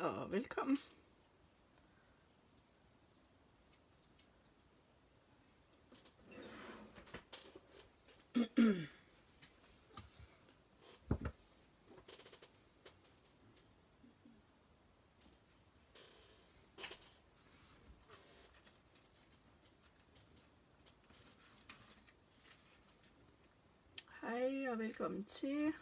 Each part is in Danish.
og velkommen. Hej og velkommen til.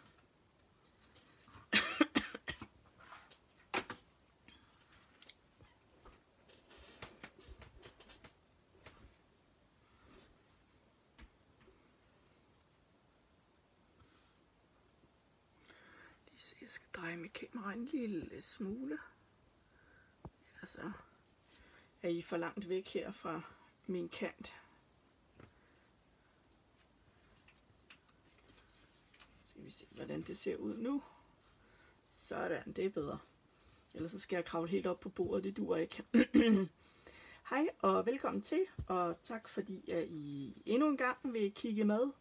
Jeg skal dreje mit kamera en lille smule. Ellers så er I for langt væk her fra min kant. Så vi se, hvordan det ser ud nu. Sådan, det er bedre. Ellers så skal jeg kravle helt op på bordet, det duer ikke. Hej og velkommen til, og tak fordi I endnu en gang vil kigge med.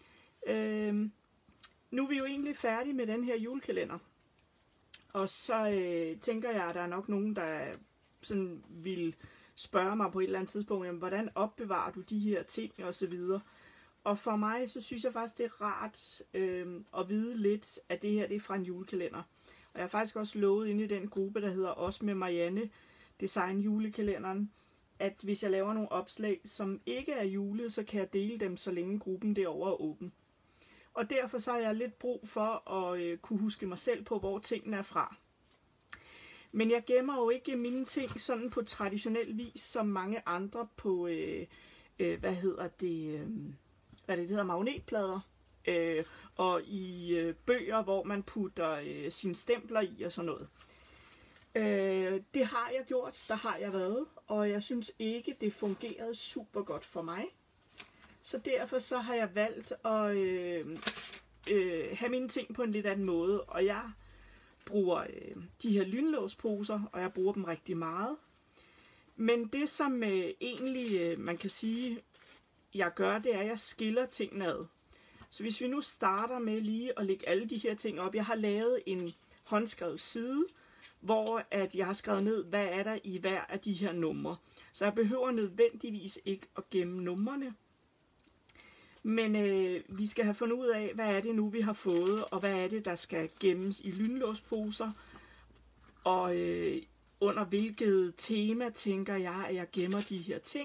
Nu er vi jo egentlig færdige med den her julekalender. Og så tænker jeg, at der er nok nogen, der sådan vil spørge mig på et eller andet tidspunkt, jamen, hvordan opbevarer du de her ting og så videre. Og for mig, så synes jeg faktisk, det er rart at vide lidt, at det her det er fra en julekalender. Og jeg har faktisk også lovet inde i den gruppe, der hedder Også med Marianne, Design julekalenderen, at hvis jeg laver nogle opslag, som ikke er julet, så kan jeg dele dem, så længe gruppen derovre er åben. Og derfor så har jeg lidt brug for at kunne huske mig selv på, hvor tingene er fra. Men jeg gemmer jo ikke mine ting sådan på traditionel vis, som mange andre på, magnetplader. Og i bøger, hvor man putter sine stempler i og sådan noget. Det har jeg gjort, der har jeg været, og jeg synes ikke, det fungerede super godt for mig. Så derfor så har jeg valgt at have mine ting på en lidt anden måde, og jeg bruger de her lynlåsposer, og jeg bruger dem rigtig meget. Men det som egentlig man kan sige, jeg gør, det er, at jeg skiller tingene ad. Så hvis vi nu starter med lige at lægge alle de her ting op. Jeg har lavet en håndskrevet side, hvor at jeg har skrevet ned, hvad er der i hver af de her numre. Så jeg behøver nødvendigvis ikke at gemme numrene. Men vi skal have fundet ud af, hvad er det nu, vi har fået, og hvad er det, der skal gemmes i lynlåsposer. Og under hvilket tema tænker jeg, at jeg gemmer de her ting.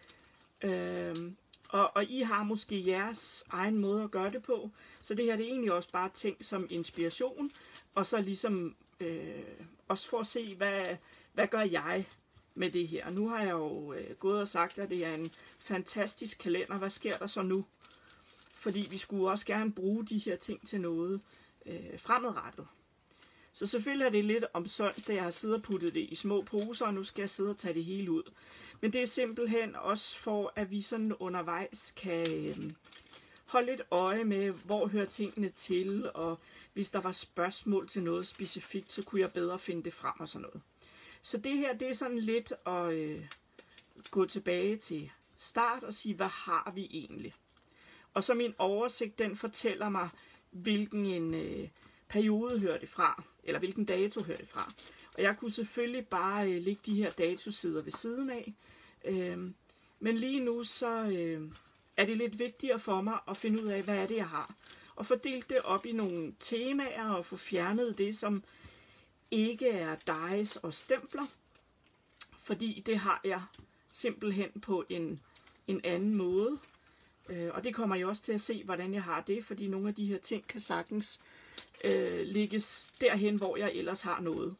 Og I har måske jeres egen måde at gøre det på. Så det her det er egentlig også bare ting som inspiration. Og så ligesom også for at se, hvad gør jeg med det her. Nu har jeg jo gået og sagt, at det er en fantastisk kalender. Hvad sker der så nu? Fordi vi skulle også gerne bruge de her ting til noget fremadrettet. Så selvfølgelig er det lidt omsonst, at jeg har siddet og puttet det i små poser, og nu skal jeg sidde og tage det hele ud. Men det er simpelthen også for, at vi sådan undervejs kan holde lidt øje med, hvor hører tingene til, og hvis der var spørgsmål til noget specifikt, så kunne jeg bedre finde det frem og sådan noget. Så det her, det er sådan lidt at gå tilbage til start og sige, hvad har vi egentlig? Og så min oversigt, den fortæller mig, hvilken en periode hører det fra, eller hvilken dato hører det fra. Og jeg kunne selvfølgelig bare lægge de her datosider ved siden af. Men lige nu så er det lidt vigtigere for mig at finde ud af, hvad er det, jeg har. Og fordele det op i nogle temaer og få fjernet det, som ikke er dies og stempler. Fordi det har jeg simpelthen på en anden måde. Og det kommer jeg også til at se, hvordan jeg har det, fordi nogle af de her ting kan sagtens lægges derhen, hvor jeg ellers har noget.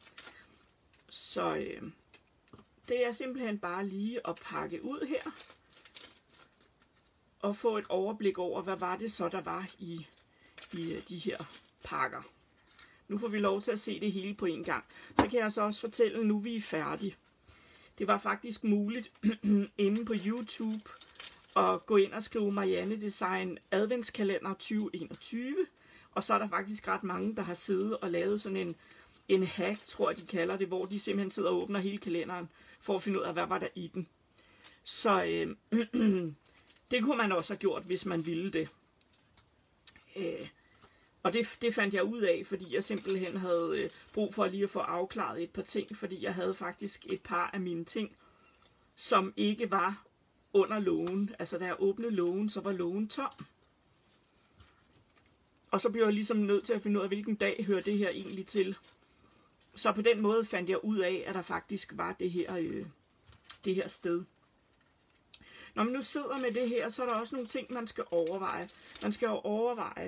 Så det er simpelthen bare lige at pakke ud her, og få et overblik over, hvad var det så, der var i de her pakker. Nu får vi lov til at se det hele på en gang. Så kan jeg så også fortælle, nu vi er færdige. Det var faktisk muligt inde på YouTube at gå ind og skrive Marianne Design Adventskalender 2021. Og så er der faktisk ret mange, der har siddet og lavet sådan en hack, tror jeg de kalder det, hvor de simpelthen sidder og åbner hele kalenderen for at finde ud af, hvad var der i den. Så det kunne man også have gjort, hvis man ville det. Og det fandt jeg ud af, fordi jeg simpelthen havde brug for lige at få afklaret et par ting, fordi jeg havde faktisk et par af mine ting, som ikke var under lågen. Altså da jeg åbnede lågen, så var lågen tom. Og så blev jeg ligesom nødt til at finde ud af, hvilken dag hører det her egentlig til. Så på den måde fandt jeg ud af, at der faktisk var det her sted. Når man nu sidder med det her, så er der også nogle ting, man skal overveje. Man skal jo overveje,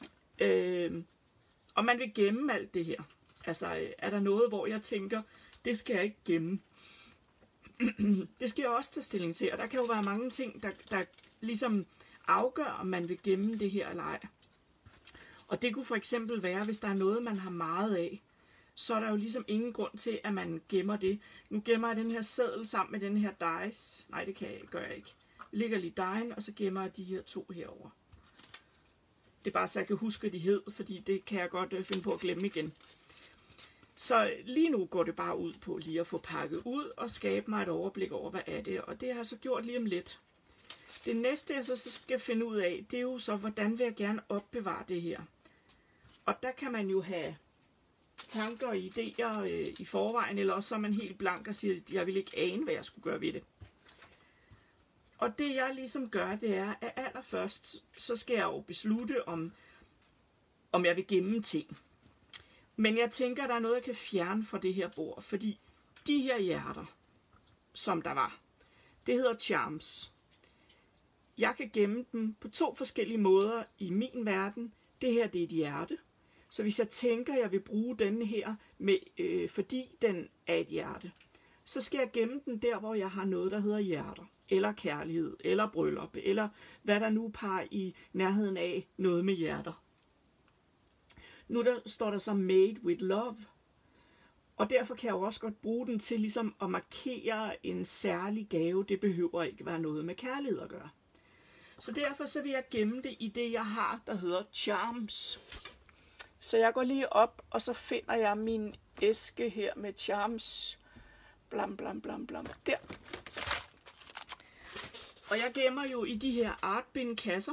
om man vil gemme alt det her. Altså, er der noget, hvor jeg tænker, det skal jeg ikke gemme. Det skal jeg også tage stilling til, og der kan jo være mange ting, der ligesom afgør, om man vil gemme det her eller ej. Og det kunne for eksempel være, hvis der er noget, man har meget af, så er der jo ligesom ingen grund til, at man gemmer det. Nu gemmer jeg den her seddel sammen med den her dice. Nej, det gør jeg ikke. Jeg lægger lige dejen, og så gemmer jeg de her 2 herover. Det er bare så jeg kan huske, hvad de hed, fordi det kan jeg godt finde på at glemme igen. Så lige nu går det bare ud på lige at få pakket ud og skabe mig et overblik over, hvad er det. Og det har jeg så gjort lige om lidt. Det næste, jeg så skal finde ud af, det er jo så, hvordan vil jeg gerne opbevare det her. Og der kan man jo have tanker og idéer i forvejen, eller også så er man helt blank og siger, at jeg vil ikke ane, hvad jeg skulle gøre ved det. Og det jeg ligesom gør, det er, at allerførst, så skal jeg jo beslutte, om jeg vil gemme ting. Men jeg tænker, at der er noget, jeg kan fjerne fra det her bord, fordi de her hjerter, som der var, det hedder charms. Jeg kan gemme dem på 2 forskellige måder i min verden. Det her, det er et hjerte. Så hvis jeg tænker, at jeg vil bruge denne her, fordi den er et hjerte, så skal jeg gemme den der, hvor jeg har noget, der hedder hjerter, eller kærlighed, eller bryllup, eller hvad der nu par i nærheden af noget med hjerter. Nu står der så made with love, og derfor kan jeg jo også godt bruge den til ligesom at markere en særlig gave. Det behøver ikke være noget med kærlighed at gøre. Så derfor så vil jeg gemme det i det, jeg har, der hedder charms. Så jeg går lige op, og så finder jeg min æske her med charms. Blam, blam, blam, blam. Der. Og jeg gemmer jo i de her artbind-kasser.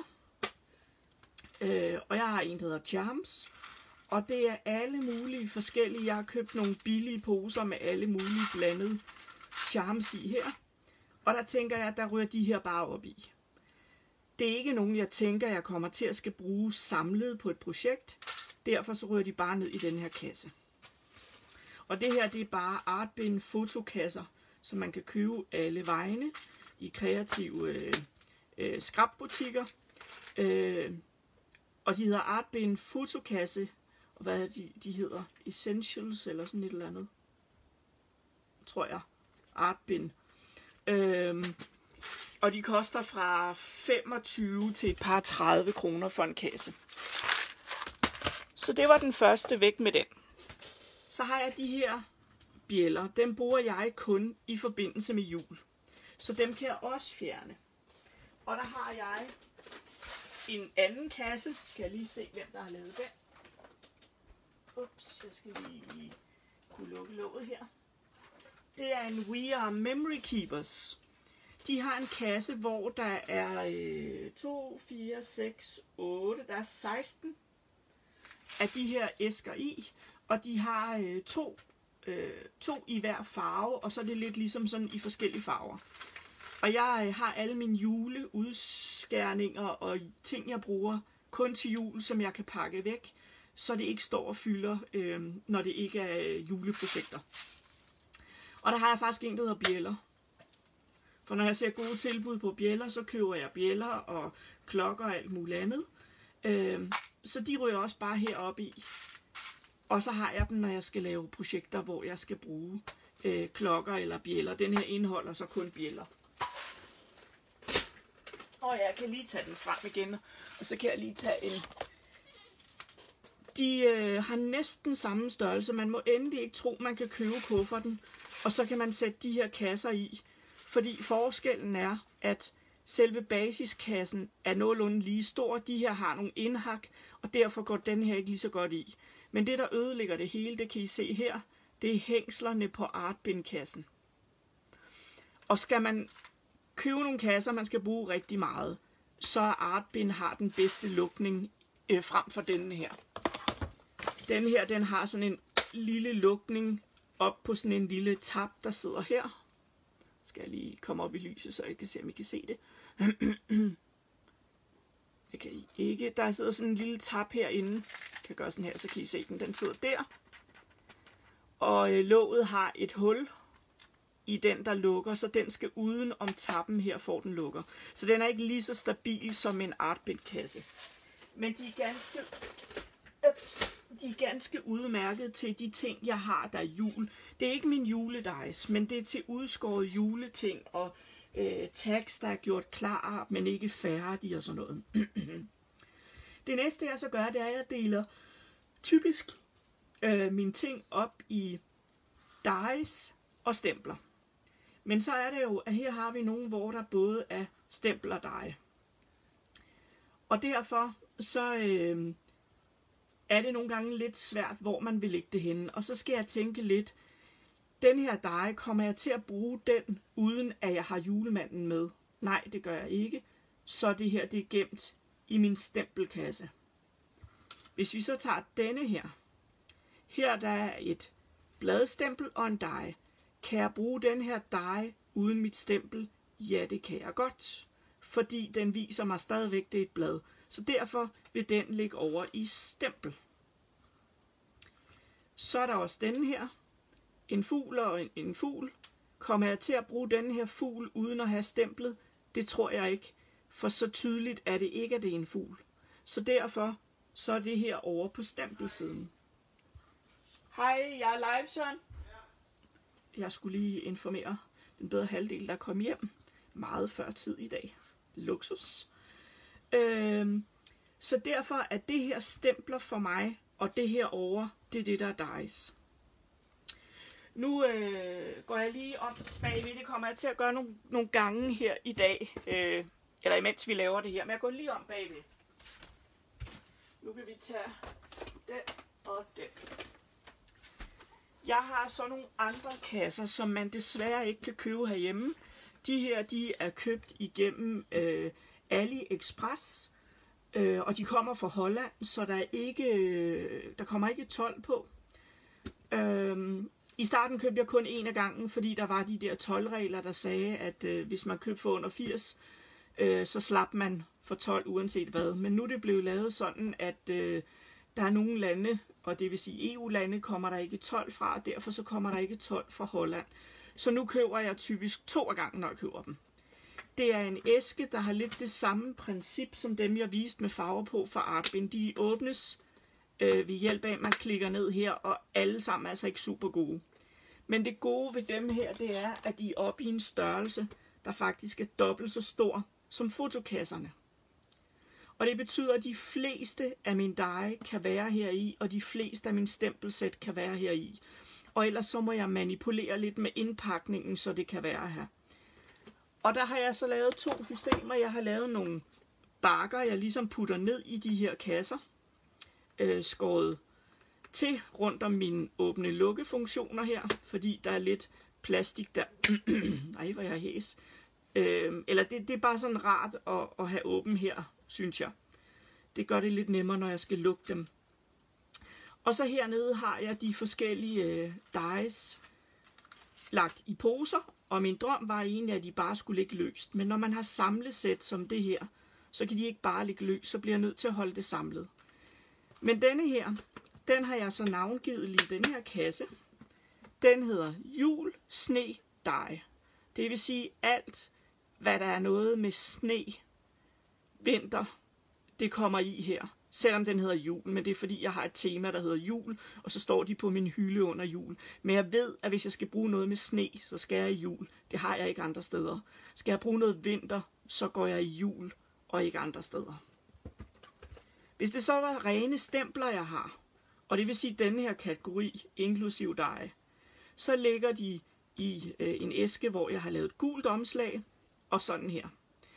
Og jeg har en, der hedder charms. Og det er alle mulige forskellige. Jeg har købt nogle billige poser med alle mulige blandede charms i her. Og der tænker jeg, at der rører de her bare op i. Det er ikke nogen, jeg tænker, jeg kommer til at skal bruge samlet på et projekt. Derfor så rører de bare ned i den her kasse. Og det her, det er bare artbind fotokasser, som man kan købe alle vegne i kreative skrapbutikker. Og de hedder artbind fotokasse, og hvad er de hedder? Essentials eller sådan et eller andet. Tror jeg. Artbind. Og de koster fra 25 til et par 30 kroner for en kasse. Så det var den første, væk med den. Så har jeg de her bjælder. Dem bruger jeg kun i forbindelse med jul. Så dem kan jeg også fjerne. Og der har jeg en anden kasse. Skal jeg lige se, hvem der har lavet den. Ups, jeg skal lige kunne lukke låget her. Det er en We Are Memory Keepers. De har en kasse, hvor der er 2, 4, 6, 8, der er 16 af de her æsker i, og de har to i hver farve, og så er det lidt ligesom sådan i forskellige farver. Og jeg har alle mine juleudskærninger og ting, jeg bruger kun til jul, som jeg kan pakke væk, så det ikke står og fylder, når det ikke er juleprojekter. Og der har jeg faktisk en, der hedder bjælder. For når jeg ser gode tilbud på bjælder, så køber jeg bjælder og klokker og alt muligt andet. Så de ryger også bare heroppe i. Og så har jeg dem, når jeg skal lave projekter, hvor jeg skal bruge klokker eller bjælder. Den her indeholder så kun bjælder. Og jeg kan lige tage den frem igen, og så kan jeg lige tage en. De har næsten samme størrelse. Man må endelig ikke tro, man kan købe kufferten, og så kan man sætte de her kasser i. Fordi forskellen er, at selve basiskassen er nogenlunde lige stor. De her har nogle indhak, og derfor går den her ikke lige så godt i. Men det, der ødelægger det hele, det kan I se her, det er hængslerne på artbindkassen. Og skal man købe nogle kasser, man skal bruge rigtig meget, så artbind har den bedste lukning frem for denne her. Den her, den har sådan en lille lukning op på sådan en lille tab, der sidder her. Skal jeg lige komme op i lyset, så jeg kan se, om I kan se det. Det kan I ikke. Der sidder sådan en lille tab herinde. Jeg kan gøre sådan her, så kan I se den. Den sidder der. Og låget har et hul i den, der lukker, så den skal uden om tappen her, for den lukker. Så den er ikke lige så stabil som en artbindkasse. Men de er ganske udmærket til de ting, jeg har, der er jul. Det er ikke min juledejs, men det er til udskåret juleting og tags, der er gjort klar, men ikke færdige og sådan noget. Det næste, jeg så gør, det er, at jeg deler typisk mine ting op i dies og stempler. Men så er det jo, at her har vi nogle, hvor der både er stempel og die. Og derfor så er det nogle gange lidt svært, hvor man vil lægge det henne. Og så skal jeg tænke lidt, den her die, kommer jeg til at bruge den, uden at jeg har julemanden med? Nej, det gør jeg ikke. Så det her, det er gemt i min stempelkasse. Hvis vi så tager denne her. Her der er et bladstempel og en die. Kan jeg bruge den her die uden mit stempel? Ja, det kan jeg godt. Fordi den viser mig stadigvæk, det er et blad. Så derfor vil den ligge over i stempel. Så er der også denne her. En fugl og en fugl. Kommer jeg til at bruge denne her fugl uden at have stemplet? Det tror jeg ikke. For så tydeligt er det ikke, at det er en fugl. Så derfor så er det her over på stempelsiden. Hej, jeg er live, Søren. Jeg skulle lige informere den bedre halvdel, der kom hjem meget før tid i dag. Luksus. Så derfor er det her stempler for mig, og det her over, det er det, der er dies. Nu går jeg lige om bagved. Det kommer jeg til at gøre nogle gange her i dag, eller imens vi laver det her. Men jeg går lige om bagved. Nu kan vi tage den og den. Jeg har så nogle andre kasser, som man desværre ikke kan købe herhjemme. De her, de er købt igennem AliExpress, og de kommer fra Holland, så der kommer ikke told på. I starten købte jeg kun en af gangen, fordi der var de der toldregler, der sagde, at hvis man købte for under 80, så slap man for told uanset hvad. Men nu er det blevet lavet sådan, at der er nogle lande, og det vil sige EU-lande, kommer der ikke told fra, og derfor så kommer der ikke told fra Holland. Så nu køber jeg typisk 2 af gangen, når jeg køber dem. Det er en æske, der har lidt det samme princip, som dem jeg viste med farver på for Artbind. De åbnes ved hjælp af, at man klikker ned her, og alle sammen er altså ikke super gode. Men det gode ved dem her, det er, at de er oppe i en størrelse, der faktisk er dobbelt så stor som fotokasserne. Og det betyder, at de fleste af mine die kan være heri, og de fleste af mine stempelsæt kan være heri. Og ellers så må jeg manipulere lidt med indpakningen, så det kan være her. Og der har jeg så lavet 2 systemer. Jeg har lavet nogle bakker, jeg ligesom putter ned i de her kasser. Skåret til rundt om mine åbne-lukke-funktioner her, fordi der er lidt plastik der. Nej, hvor jeg er hæs. Eller det er bare sådan rart at have åben her, synes jeg. Det gør det lidt nemmere, når jeg skal lukke dem. Og så hernede har jeg de forskellige dies lagt i poser, og min drøm var egentlig, at de bare skulle ligge løst. Men når man har samlesæt som det her, så kan de ikke bare ligge løst, så bliver jeg nødt til at holde det samlet. Men denne her, den har jeg så navngivet lige den her kasse. Den hedder jul, sne, die. Det vil sige alt, hvad der er noget med sne, vinter, det kommer i her. Selvom den hedder jul, men det er fordi, jeg har et tema, der hedder jul, og så står de på min hylde under jul. Men jeg ved, at hvis jeg skal bruge noget med sne, så skal jeg i jul. Det har jeg ikke andre steder. Skal jeg bruge noget vinter, så går jeg i jul, og ikke andre steder. Hvis det så var rene stempler, jeg har, og det vil sige denne her kategori, inklusiv die, så ligger de i en æske, hvor jeg har lavet et gult omslag, og sådan her.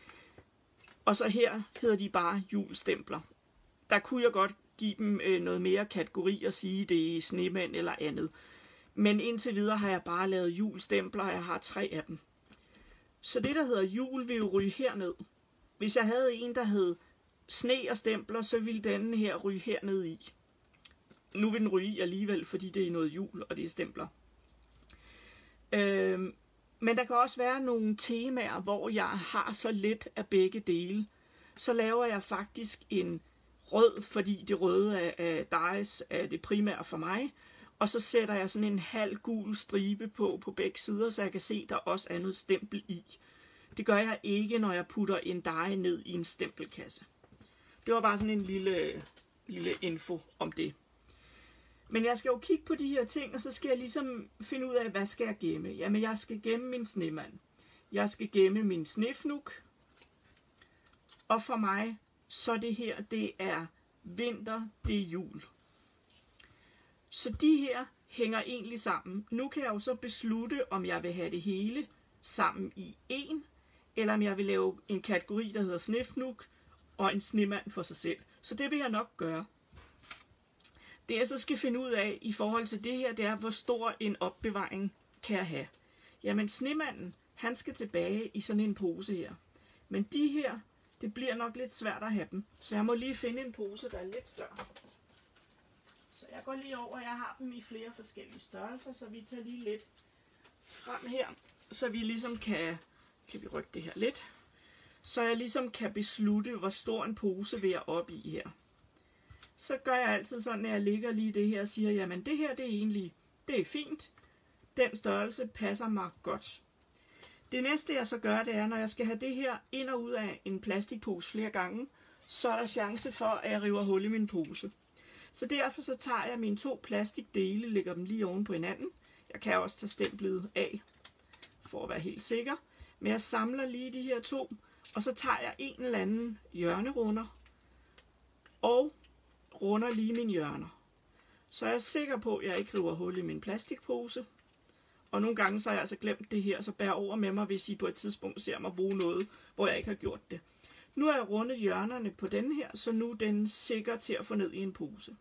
Og så her hedder de bare julestempler. Der kunne jeg godt give dem noget mere kategori og sige, det er snemænd eller andet. Men indtil videre har jeg bare lavet julestempler, og jeg har 3 af dem. Så det, der hedder jul, vil jo ryge herned. Hvis jeg havde en, der hed sne og stempler, så vil denne her ryge hernede i. Nu vil den ryge i alligevel, fordi det er noget jul, og det er stempler. Men der kan også være nogle temaer, hvor jeg har så lidt af begge dele. Så laver jeg faktisk en rød, fordi det røde af Dies er det primære for mig. Og så sætter jeg sådan en halv gul stribe på begge sider, så jeg kan se, at der også er noget stempel i. Det gør jeg ikke, når jeg putter en die ned i en stempelkasse. Det var bare sådan en lille info om det. Men jeg skal jo kigge på de her ting, og så skal jeg ligesom finde ud af, hvad skal jeg gemme. Jamen, jeg skal gemme min snemand. Jeg skal gemme min snefnuk. Og for mig, så det her, det er vinter, det er jul. Så de her hænger egentlig sammen. Nu kan jeg jo så beslutte, om jeg vil have det hele sammen i en, eller om jeg vil lave en kategori, der hedder snefnuk, og en snemand for sig selv. Så det vil jeg nok gøre. Det jeg så skal finde ud af i forhold til det her, det er, hvor stor en opbevaring kan jeg have. Jamen snemanden, han skal tilbage i sådan en pose her. Men de her, det bliver nok lidt svært at have dem. Så jeg må lige finde en pose, der er lidt større. Så jeg går lige over, jeg har dem i flere forskellige størrelser, så vi tager lige lidt frem her. Så vi ligesom kan vi rykke det her lidt. Så jeg ligesom kan beslutte, hvor stor en pose vil jeg op i her. Så gør jeg altid sådan, at jeg ligger lige det her og siger, jamen det her, det er egentlig, det er fint. Den størrelse passer mig godt. Det næste jeg så gør, det er, når jeg skal have det her ind og ud af en plastikpose flere gange, så er der chance for, at jeg river hul i min pose. Så derfor så tager jeg mine 2 plastikdele, lægger dem lige oven på hinanden. Jeg kan også tage stemplet af, for at være helt sikker. Men jeg samler lige de her 2, og så tager jeg en eller anden hjørnerunder, og runder lige mine hjørner. Så er jeg sikker på, at jeg ikke river hul i min plastikpose. Og nogle gange så har jeg altså glemt det her, så bær over med mig, hvis I på et tidspunkt ser mig bruge noget, hvor jeg ikke har gjort det. Nu har jeg rundet hjørnerne på den her, så nu er den sikker til at få ned i en pose.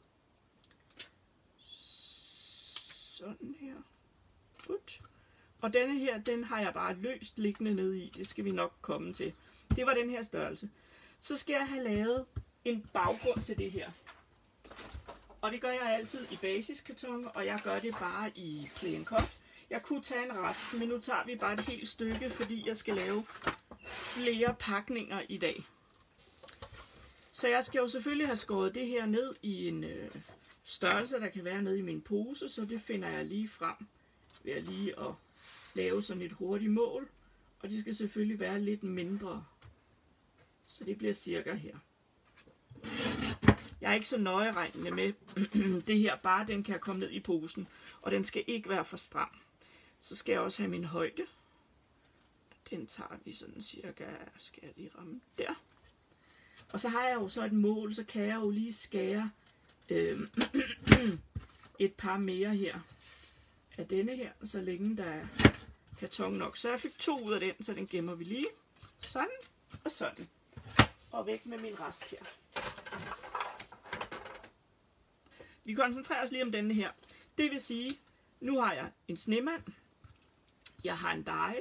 Sådan her. Godt. Og denne her, den har jeg bare løst liggende ned i. Det skal vi nok komme til. Det var den her størrelse. Så skal jeg have lavet en baggrund til det her. Og det gør jeg altid i basiskarton, og jeg gør det bare i plain cut. Jeg kunne tage en rest, men nu tager vi bare et helt stykke, fordi jeg skal lave flere pakninger i dag. Så jeg skal jo selvfølgelig have skåret det her ned i en størrelse, der kan være nede i min pose, så det finder jeg lige frem ved lige at lave sådan et hurtigt mål. Og det skal selvfølgelig være lidt mindre, så det bliver cirka her. Jeg er ikke så nøjeregnende med det her, bare den kan komme ned i posen, og den skal ikke være for stram. Så skal jeg også have min højde. Den tager vi sådan cirka, skal jeg lige ramme der. Og så har jeg jo så et mål, så kan jeg jo lige skære et par mere her af denne her, så længe der er karton nok. Så jeg fik 2 ud af den, så den gemmer vi lige. Sådan og sådan. Og væk med min rest her. Vi koncentrerer os lige om denne her. Det vil sige, nu har jeg en snemand. Jeg har en die.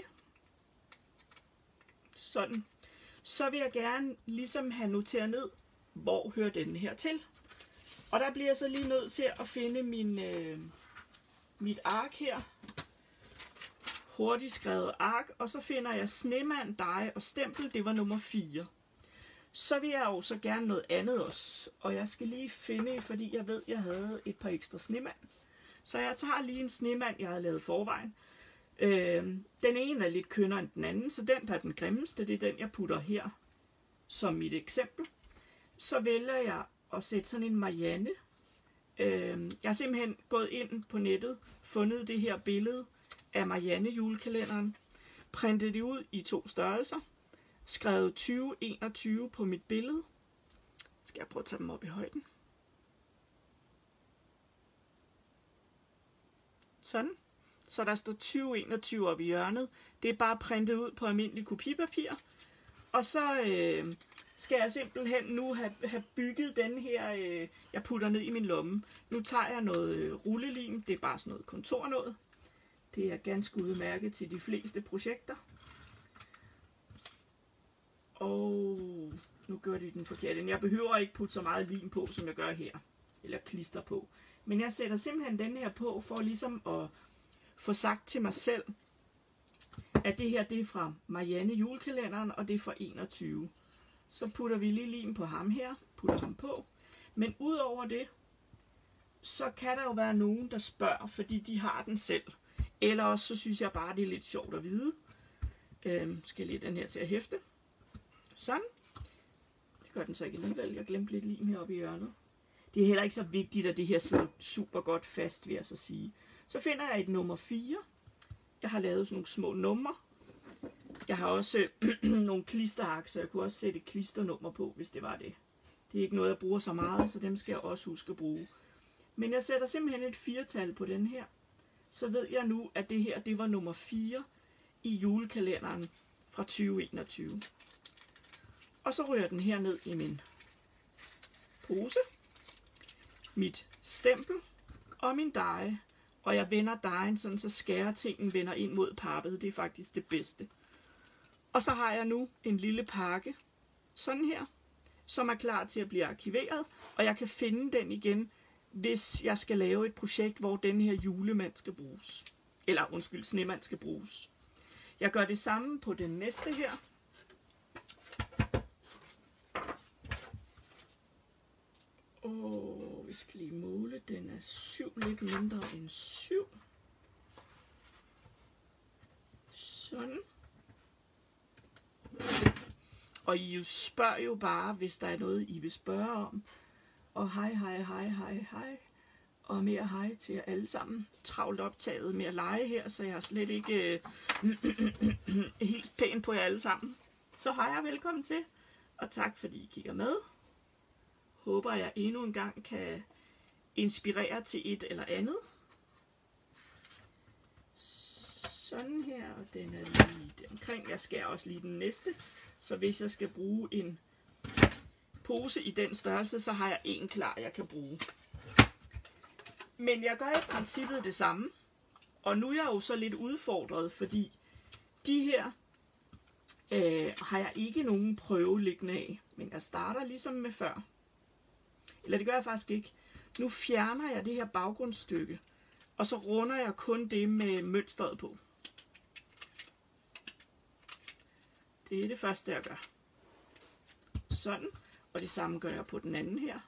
Sådan. Så vil jeg gerne ligesom have noteret ned, hvor hører denne her til. Og der bliver jeg så lige nødt til at finde mit ark her. Hurtigt skrevet ark. Og så finder jeg snemand, die og stempel. Det var nummer 4. Så vil jeg jo så gerne noget andet også. Og jeg skal lige finde, fordi jeg ved, jeg havde et par ekstra snemand. Så jeg tager lige en snemand, jeg havde lavet forvejen. Den ene er lidt kønnere end den anden, så den, der er den grimmeste, det er den, jeg putter her som mit eksempel. Så vælger jeg at sætte sådan en Marianne. Jeg har simpelthen gået ind på nettet, fundet det her billede af Marianne julekalenderen, printet det ud i 2 størrelser, skrevet 2021 på mit billede. Skal jeg prøve at tage dem op i højden. Sådan. Så der står 2021 oppe i hjørnet. Det er bare printet ud på almindelig kopipapir. Og så skal jeg simpelthen nu have bygget den her, jeg putter ned i min lomme. Nu tager jeg noget rullelim. Det er bare sådan noget kontornåde. Det er ganske udmærket til de fleste projekter. Og nu gør det den forkerte. Jeg behøver ikke putte så meget lim på, som jeg gør her. Eller klister på. Men jeg sætter simpelthen den her på, for ligesom at få sagt til mig selv, at det her, det er fra Marianne julekalenderen, og det er fra 21. Så putter vi lige lim på ham her, putter ham på. Men udover det, så kan der jo være nogen, der spørger, fordi de har den selv. Eller også, så synes jeg bare, det er lidt sjovt at vide. Skal jeg lige den her til at hæfte. Sådan. Det gør den så ikke alligevel. Jeg glemte lidt lim heroppe i hjørnet. Det er heller ikke så vigtigt, at det her sidder super godt fast, vil jeg så sige. Så finder jeg et nummer 4. Jeg har lavet sådan nogle små numre. Jeg har også nogle klisterark, så jeg kunne også sætte et klisternummer på, hvis det var det. Det er ikke noget, jeg bruger så meget, så dem skal jeg også huske at bruge. Men jeg sætter simpelthen et 4-tal på den her. Så ved jeg nu, at det her, det var nummer 4 i julekalenderen fra 2021. Og så ryger den her ned i min pose. Mit stempel og min deje. Og jeg vender dejen, sådan så skæretingen vender ind mod pappet. Det er faktisk det bedste. Og så har jeg nu en lille pakke, sådan her, som er klar til at blive arkiveret. Og jeg kan finde den igen, hvis jeg skal lave et projekt, hvor den her julemand skal bruges. Eller undskyld, snemand skal bruges. Jeg gør det samme på den næste her. Og vi skal lige måle. Den er 7, lidt mindre end 7. Sådan. Og I spørger jo bare, hvis der er noget, I vil spørge om. Og hej. Og mere hej til jer alle sammen. Travlt optaget med at lege her, så jeg har slet ikke helt pænt på jer alle sammen. Så hej og velkommen til. Og tak fordi I kigger med. Håber jeg endnu en gang kan inspirere til et eller andet. Sådan her, og den er lige omkring. Jeg skærer også lige den næste. Så hvis jeg skal bruge en pose i den størrelse, så har jeg en klar, jeg kan bruge. Men jeg gør i princippet det samme. Og nu er jeg jo så lidt udfordret, fordi de her har jeg ikke nogen prøve liggende af. Men jeg starter ligesom med før. Eller det gør jeg faktisk ikke. Nu fjerner jeg det her baggrundsstykke. Og så runder jeg kun det med mønstret på. Det er det første, jeg gør. Sådan. Og det samme gør jeg på den anden her.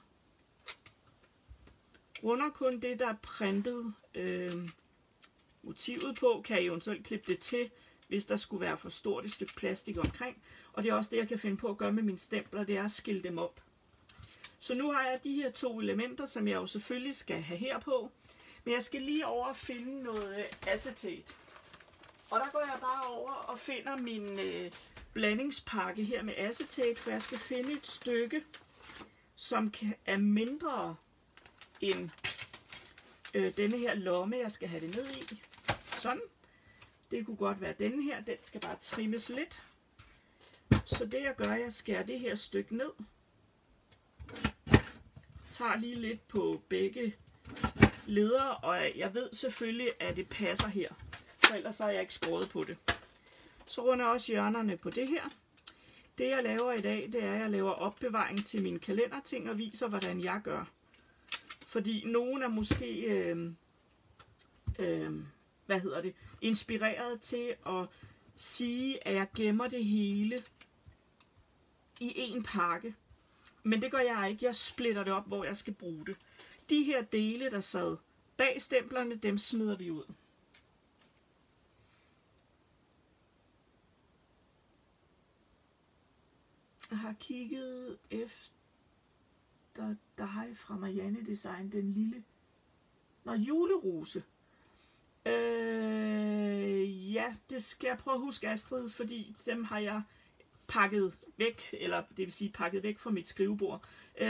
Runder kun det, der er printet motivet på. Kan I eventuelt klippe det til, hvis der skulle være for stort et stykke plastik omkring. Og det er også det, jeg kan finde på at gøre med mine stempler. Det er at skille dem op. Så nu har jeg de her 2 elementer, som jeg jo selvfølgelig skal have her på. Men jeg skal lige over og finde noget acetate. Og der går jeg bare over og finder min blandingspakke her med acetate, for jeg skal finde et stykke, som er mindre end denne her lomme, jeg skal have det ned i. Sådan. Det kunne godt være denne her. Den skal bare trimmes lidt. Så det jeg gør, jeg skærer det her stykke ned. Tager lige lidt på begge leder, og jeg ved selvfølgelig, at det passer her. For ellers har jeg ikke skåret på det. Så runder jeg også hjørnerne på det her. Det jeg laver i dag, det er, at jeg laver opbevaring til mine kalenderting og viser, hvordan jeg gør. Fordi nogen er måske inspireret til at sige, at jeg gemmer det hele i en pakke. Men det gør jeg ikke. Jeg splitter det op, hvor jeg skal bruge det. De her dele, der sad bag stemplerne, dem smider vi ud. Jeg har kigget efter dig fra Marianne Design, den lille julerose. Ja, det skal jeg prøve at huske, Astrid, fordi dem har jeg pakket væk, eller det vil sige pakket væk fra mit skrivebord.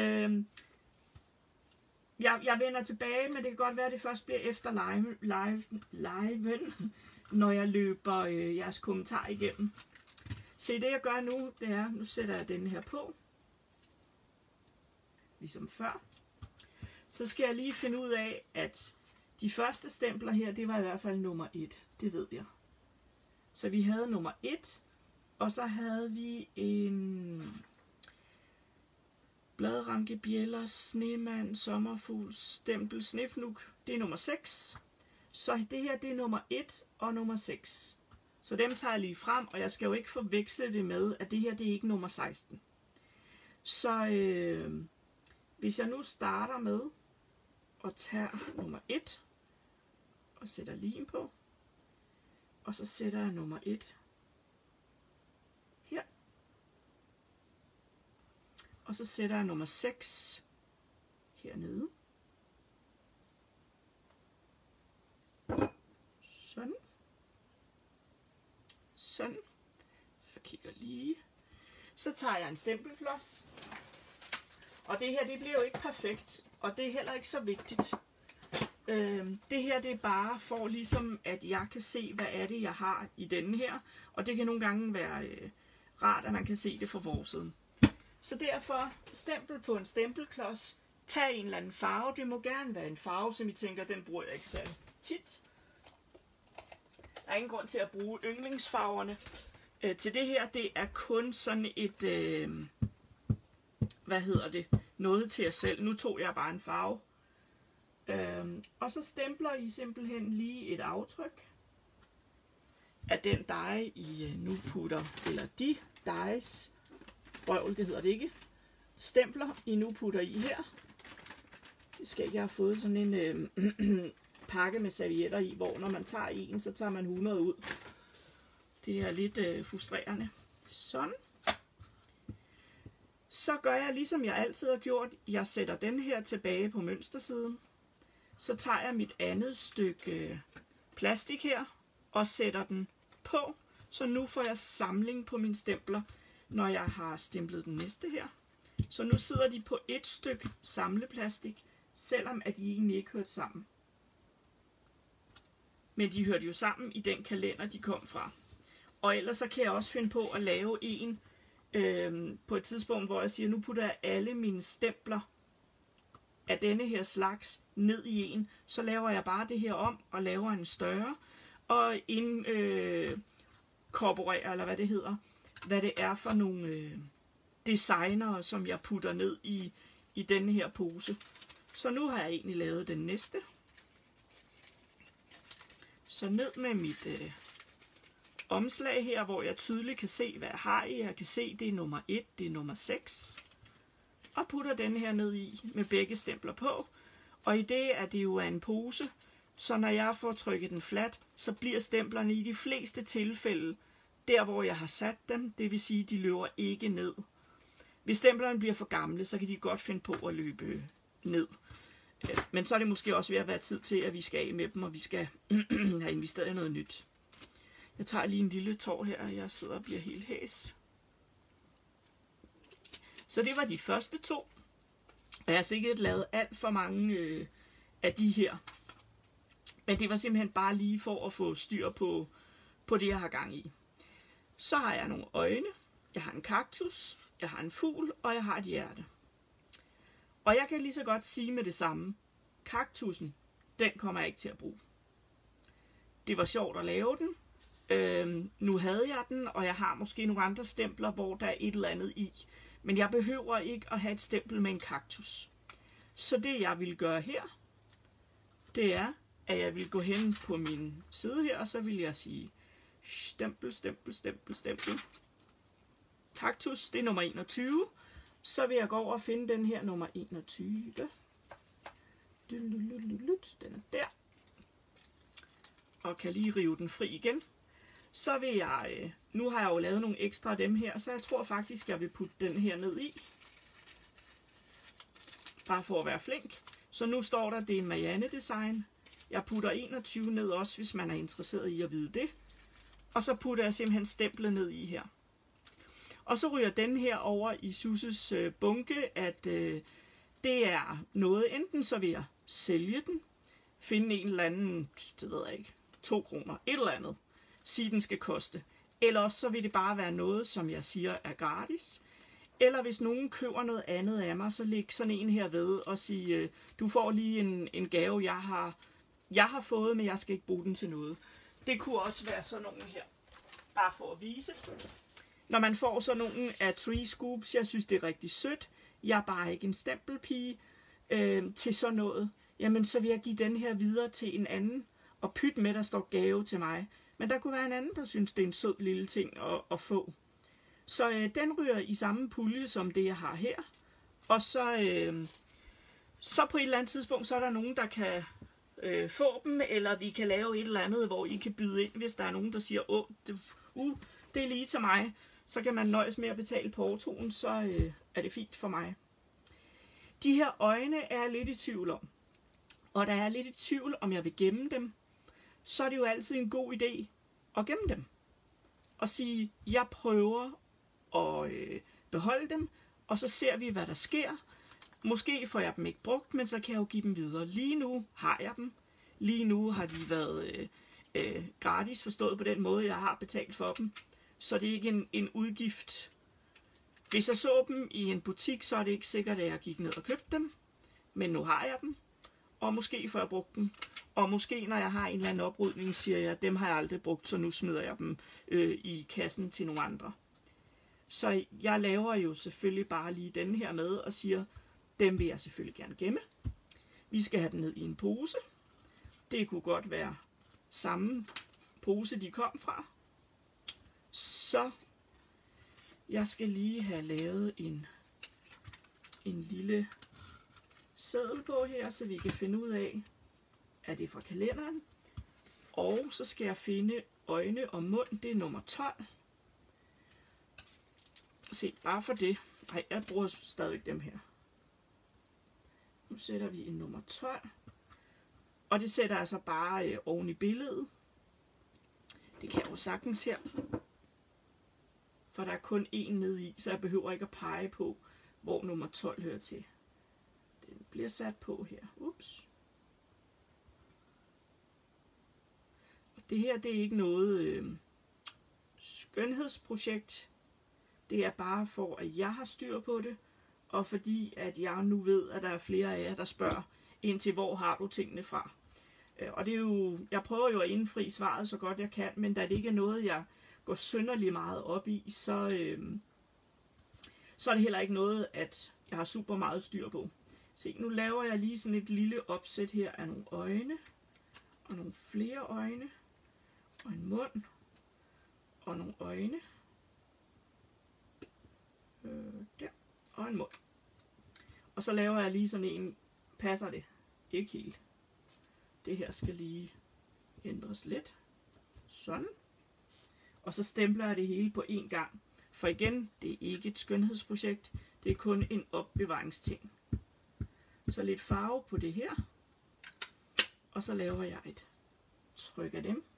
Jeg vender tilbage, men det kan godt være, at det først bliver efter liven, når jeg løber jeres kommentar igennem. Se, det jeg gør nu, det er, nu sætter jeg den her på, ligesom før. Så skal jeg lige finde ud af, at de første stempler her, det var i hvert fald nummer 1, det ved jeg. Så vi havde nummer 1, og så havde vi en Bladranke, bjæller, snemand, sommerfugl, stempel, snefnug. Det er nummer 6. Så det her, det er nummer 1 og nummer 6. Så dem tager jeg lige frem, og jeg skal jo ikke forveksle det med, at det her, det er ikke nummer 16. Så hvis jeg nu starter med at tage nummer 1, og sætter lim på, og så sætter jeg nummer 1 her, og så sætter jeg nummer 6 hernede. Sådan. Sådan. Jeg kigger lige. Så tager jeg en stempelklods. Og det her, det bliver jo ikke perfekt. Og det er heller ikke så vigtigt. Det her, det er bare for ligesom, at jeg kan se, hvad er det, jeg har i denne her. Og det kan nogle gange være rart, at man kan se det fra forsiden. Så derfor, stempel på en stempelklods. Tag en eller anden farve. Det må gerne være en farve, som I tænker, den bruger jeg ikke særlig tit. Der er ingen grund til at bruge yndlingsfarverne til det her. Det er kun sådan et, noget til jer selv. Nu tog jeg bare en farve. Og så stempler I simpelthen lige et aftryk af den dej, I nu putter, eller de dejes, røvl, det hedder det ikke, stempler, I nu putter i her. Det skal ikke, jeg har fået sådan en pakke med servietter i, hvor når man tager en, så tager man 100 ud. Det er lidt frustrerende. Sådan. Så gør jeg ligesom jeg altid har gjort. Jeg sætter den her tilbage på mønstersiden. Så tager jeg mit andet stykke plastik her og sætter den på. Så nu får jeg samling på mine stempler, når jeg har stemplet den næste her. Så nu sidder de på et stykke samleplastik, selvom at de egentlig ikke hørte sammen. Men de hørte jo sammen i den kalender, de kom fra. Og ellers så kan jeg også finde på at lave en på et tidspunkt, hvor jeg siger, nu putter jeg alle mine stempler af denne her slags ned i en. Så laver jeg bare det her om og laver en større. Og inkorporerer, eller hvad det hedder, hvad det er for nogle designere, som jeg putter ned i denne her pose. Så nu har jeg egentlig lavet den næste. Så ned med mit omslag her, hvor jeg tydeligt kan se, hvad jeg har i. Jeg kan se, det er nummer 1, det er nummer 6. Og putter den her ned i med begge stempler på. Og i det er det jo af en pose, så når jeg får trykket den flat, så bliver stemplerne i de fleste tilfælde der, hvor jeg har sat dem. Det vil sige, de løber ikke ned. Hvis stemplerne bliver for gamle, så kan de godt finde på at løbe ned. Men så er det måske også ved at være tid til, at vi skal af med dem, og vi skal have investeret i noget nyt. Jeg tager lige en lille tår her, og jeg sidder og bliver helt hæs. Så det var de første 2. Og jeg har sikkert lavet alt for mange af de her. Men det var simpelthen bare lige for at få styr på det, jeg har gang i. Så har jeg nogle øjne, jeg har en kaktus, jeg har en fugl, og jeg har et hjerte. Og jeg kan lige så godt sige med det samme. Kaktussen, den kommer jeg ikke til at bruge. Det var sjovt at lave den. Nu havde jeg den, og jeg har måske nogle andre stempler, hvor der er et eller andet i. Men jeg behøver ikke at have et stempel med en kaktus. Så det jeg vil gøre her, det er, at jeg vil gå hen på min side her, og så vil jeg sige stempel, stempel, stempel, stempel. Kaktus, det er nummer 21. Så vil jeg gå over og finde den her nummer 21. Den er der. Og kan lige rive den fri igen. Så vil jeg, nu har jeg jo lavet nogle ekstra af dem her, så jeg tror faktisk, jeg vil putte den her ned i. Bare for at være flink. Så nu står der, det er Marianne Design. Jeg putter 21 ned også, hvis man er interesseret i at vide det. Og så putter jeg simpelthen stemplet ned i her. Og så ryger den her over i Susses bunke, at det er noget, enten så vil jeg sælge den, finde en eller anden, det ved jeg ikke, 2 kroner, et eller andet, sige den skal koste. Eller også så vil det bare være noget, som jeg siger er gratis. Eller hvis nogen køber noget andet af mig, så læg sådan en her ved og sige, du får lige en gave, jeg har fået, men jeg skal ikke bruge den til noget. Det kunne også være sådan nogle her, bare for at vise. Når man får sådan nogle af Tree Scoops, jeg synes det er rigtig sødt. jeg er bare ikke en stempelpige til sådan noget, jamen så vil jeg give den her videre til en anden, og pyt med, der står gave til mig. Men der kunne være en anden, der synes, det er en sød lille ting at få. Så den ryger i samme pulje, som det, jeg har her. Og så på et eller andet tidspunkt, så er der nogen, der kan få dem, eller vi kan lave et eller andet, hvor I kan byde ind, hvis der er nogen, der siger, det er lige til mig. Så kan man nøjes med at betale portoen, så er det fint for mig. De her øjne er jeg lidt i tvivl om. Og der er lidt i tvivl, om jeg vil gemme dem. Så er det jo altid en god idé at gemme dem. Og sige, jeg prøver at beholde dem, og så ser vi, hvad der sker. Måske får jeg dem ikke brugt, men så kan jeg jo give dem videre. Lige nu har jeg dem. Lige nu har de været gratis, forstået på den måde, jeg har betalt for dem. Så det er ikke en udgift. Hvis jeg så dem i en butik, så er det ikke sikkert, at jeg gik ned og købte dem. Men nu har jeg dem. Og måske får jeg brugt dem. Og måske når jeg har en eller anden oprydning, siger jeg, dem har jeg aldrig brugt, så nu smider jeg dem i kassen til nogle andre. Så jeg laver jo selvfølgelig bare lige den her med og siger, dem vil jeg selvfølgelig gerne gemme. Vi skal have dem ned i en pose. Det kunne godt være samme pose, de kom fra. Så jeg skal lige have lavet en lille seddel på her, så vi kan finde ud af, er det fra kalenderen. Og så skal jeg finde øjne og mund, det er nummer 12. Se, bare for det. Nej, jeg bruger stadigvæk dem her. Nu sætter vi en nummer 12. Og det sætter altså bare oven i billedet. Det kan jeg jo sagtens her. For der er kun én nede i, så jeg behøver ikke at pege på, hvor nummer 12 hører til. Den bliver sat på her. Ups. Og det her, det er ikke noget skønhedsprojekt. Det er bare for, at jeg har styr på det. Og fordi, at jeg nu ved, at der er flere af jer, der spørger ind til, hvor har du tingene fra. Og det er jo, jeg prøver jo at indfri svaret så godt jeg kan, men da det ikke er noget, jeg går synderligt meget op i, så er det heller ikke noget, at jeg har super meget styr på. Se, nu laver jeg lige sådan et lille opsæt her af nogle øjne, og nogle flere øjne, og en mund, og nogle øjne, der, og en mund. Og så laver jeg lige sådan en, passer det? Ikke helt. Det her skal lige ændres lidt. Sådan. Og så stempler jeg det hele på én gang. For igen, det er ikke et skønhedsprojekt. Det er kun en opbevaringsting. Så lidt farve på det her. Og så laver jeg et tryk af dem.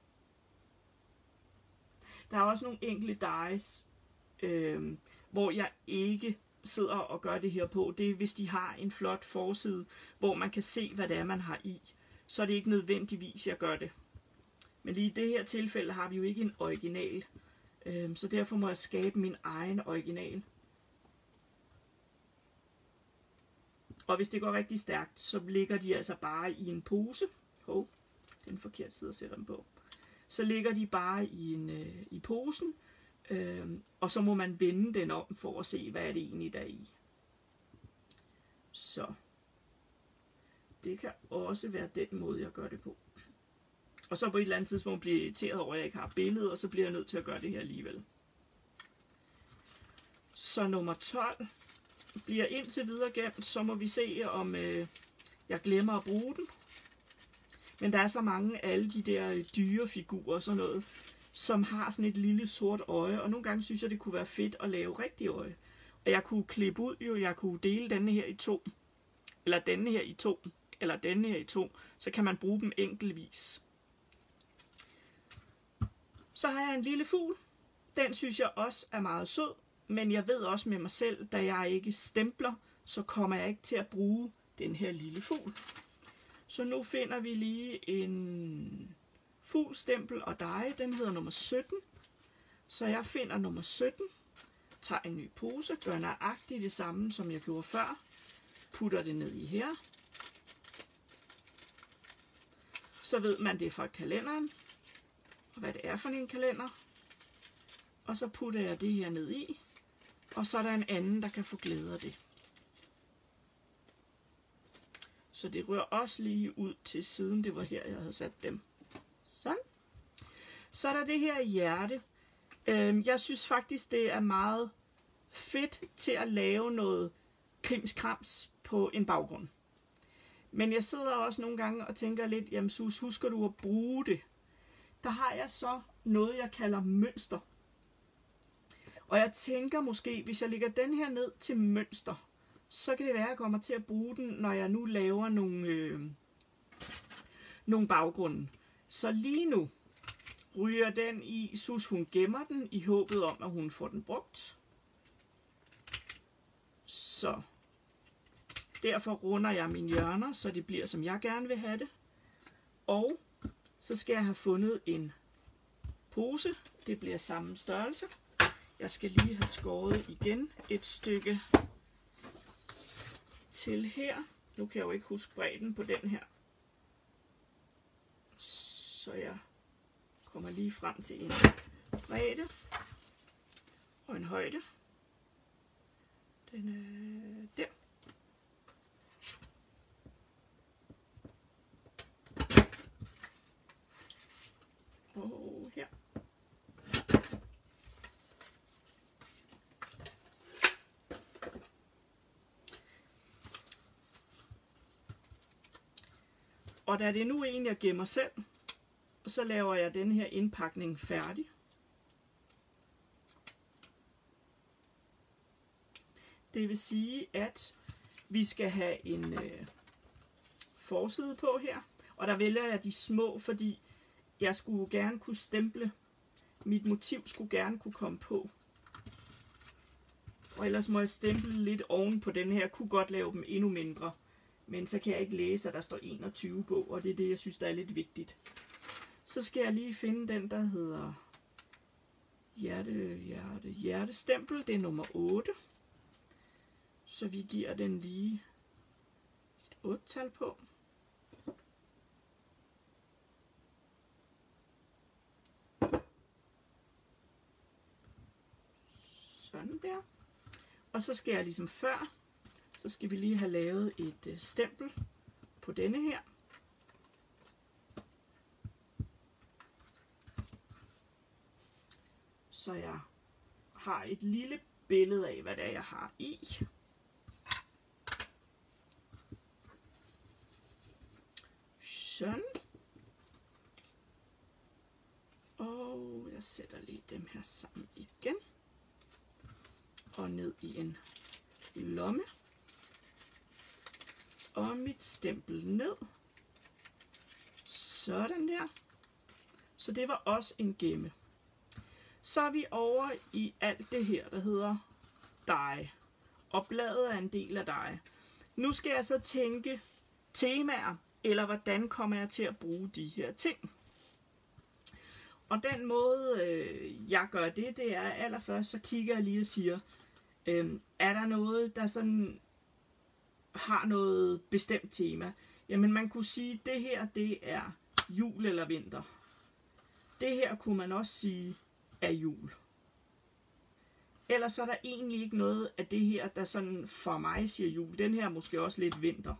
Der er også nogle enkelte dies, hvor jeg ikke sidder og gør det her på. Det er, hvis de har en flot forside, hvor man kan se, hvad det er, man har i. Så er det ikke nødvendigvis, jeg gør det. Men lige i det her tilfælde har vi jo ikke en original. Så derfor må jeg skabe min egen original. Og hvis det går rigtig stærkt, så ligger de altså bare i en pose. Det er en forkert side at sætte dem på. Så ligger de bare i posen. Og så må man vende den om for at se, hvad er det egentlig der er i. Så det kan også være den måde, jeg gør det på. Og så på et eller andet tidspunkt bliver jeg irriteret over, at jeg ikke har billedet, og så bliver jeg nødt til at gøre det her alligevel. Så nummer 12 bliver indtil videre gemt, så må vi se, om jeg glemmer at bruge den. Men der er så mange af alle de der dyrefigurer og sådan noget, som har sådan et lille sort øje, og nogle gange synes jeg, det kunne være fedt at lave rigtig øje. Og jeg kunne klippe ud, jeg kunne dele denne her i 2, eller denne her i 2, eller denne her i 2, så kan man bruge dem enkeltvis. Så har jeg en lille fugl. Den synes jeg også er meget sød, men jeg ved også med mig selv, da jeg ikke stempler, så kommer jeg ikke til at bruge den her lille fugl. Så nu finder vi lige en fuglstempel og dig. Den hedder nummer 17. Så jeg finder nummer 17, tager en ny pose, gør nøjagtigt det samme, som jeg gjorde før, putter det ned i her. Så ved man, det er fra kalenderen, og hvad det er for en kalender. Og så putter jeg det her ned i, og så er der en anden, der kan få glæde af det. Så det rører også lige ud til siden. Det var her, jeg havde sat dem. Sådan. Så er der det her hjerte. Jeg synes faktisk, det er meget fedt til at lave noget krimskrams på en baggrund. Men jeg sidder også nogle gange og tænker lidt, jamen Sus, husker du at bruge det? Der har jeg så noget, jeg kalder mønster. Og jeg tænker måske, hvis jeg lægger den her ned til mønster, så kan det være, at jeg kommer til at bruge den, når jeg nu laver nogle baggrunde. Så lige nu ryger den i, Sus hun gemmer den i håbet om, at hun får den brugt. Så derfor runder jeg mine hjørner, så det bliver, som jeg gerne vil have det. Og så skal jeg have fundet en pose. Det bliver samme størrelse. Jeg skal lige have skåret igen et stykke til her. Nu kan jeg jo ikke huske bredden på den her. Så jeg kommer lige frem til en bredde og en højde. Den er der. Og her. Og da det nu egentlig jeg gemmer selv, så laver jeg den her indpakning færdig. Det vil sige, at vi skal have en forside på her. Og der vælger jeg de små, fordi jeg skulle gerne kunne stemple. Mit motiv skulle gerne kunne komme på. Og ellers må jeg stemple lidt oven på den her. Jeg kunne godt lave dem endnu mindre. Men så kan jeg ikke læse, at der står 21 på, og det er det, jeg synes, der er lidt vigtigt. Så skal jeg lige finde den, der hedder hjertestempel. Det er nummer 8. Så vi giver den lige et 8-tal på. Sådan der. Og så skal jeg ligesom før, så skal vi lige have lavet et stempel på denne her. Så jeg har et lille billede af, hvad det er, jeg har i. Sådan. Og jeg sætter lige dem her sammen igen. Og ned i en lomme. Og mit stempel ned. Sådan der. Så det var også en gemme. Så er vi over i alt det her, der hedder dege. Og bladet er en del af dege. Nu skal jeg så tænke temaer, eller hvordan kommer jeg til at bruge de her ting. Og den måde, jeg gør det, det er allerførst, så kigger jeg lige og siger, er der noget, der sådan har noget bestemt tema? Jamen man kunne sige, at det her, det er jul eller vinter. Det her kunne man også sige er jul. Ellers så er der egentlig ikke noget af det her, der sådan for mig siger jul. Den her er måske også lidt vinter.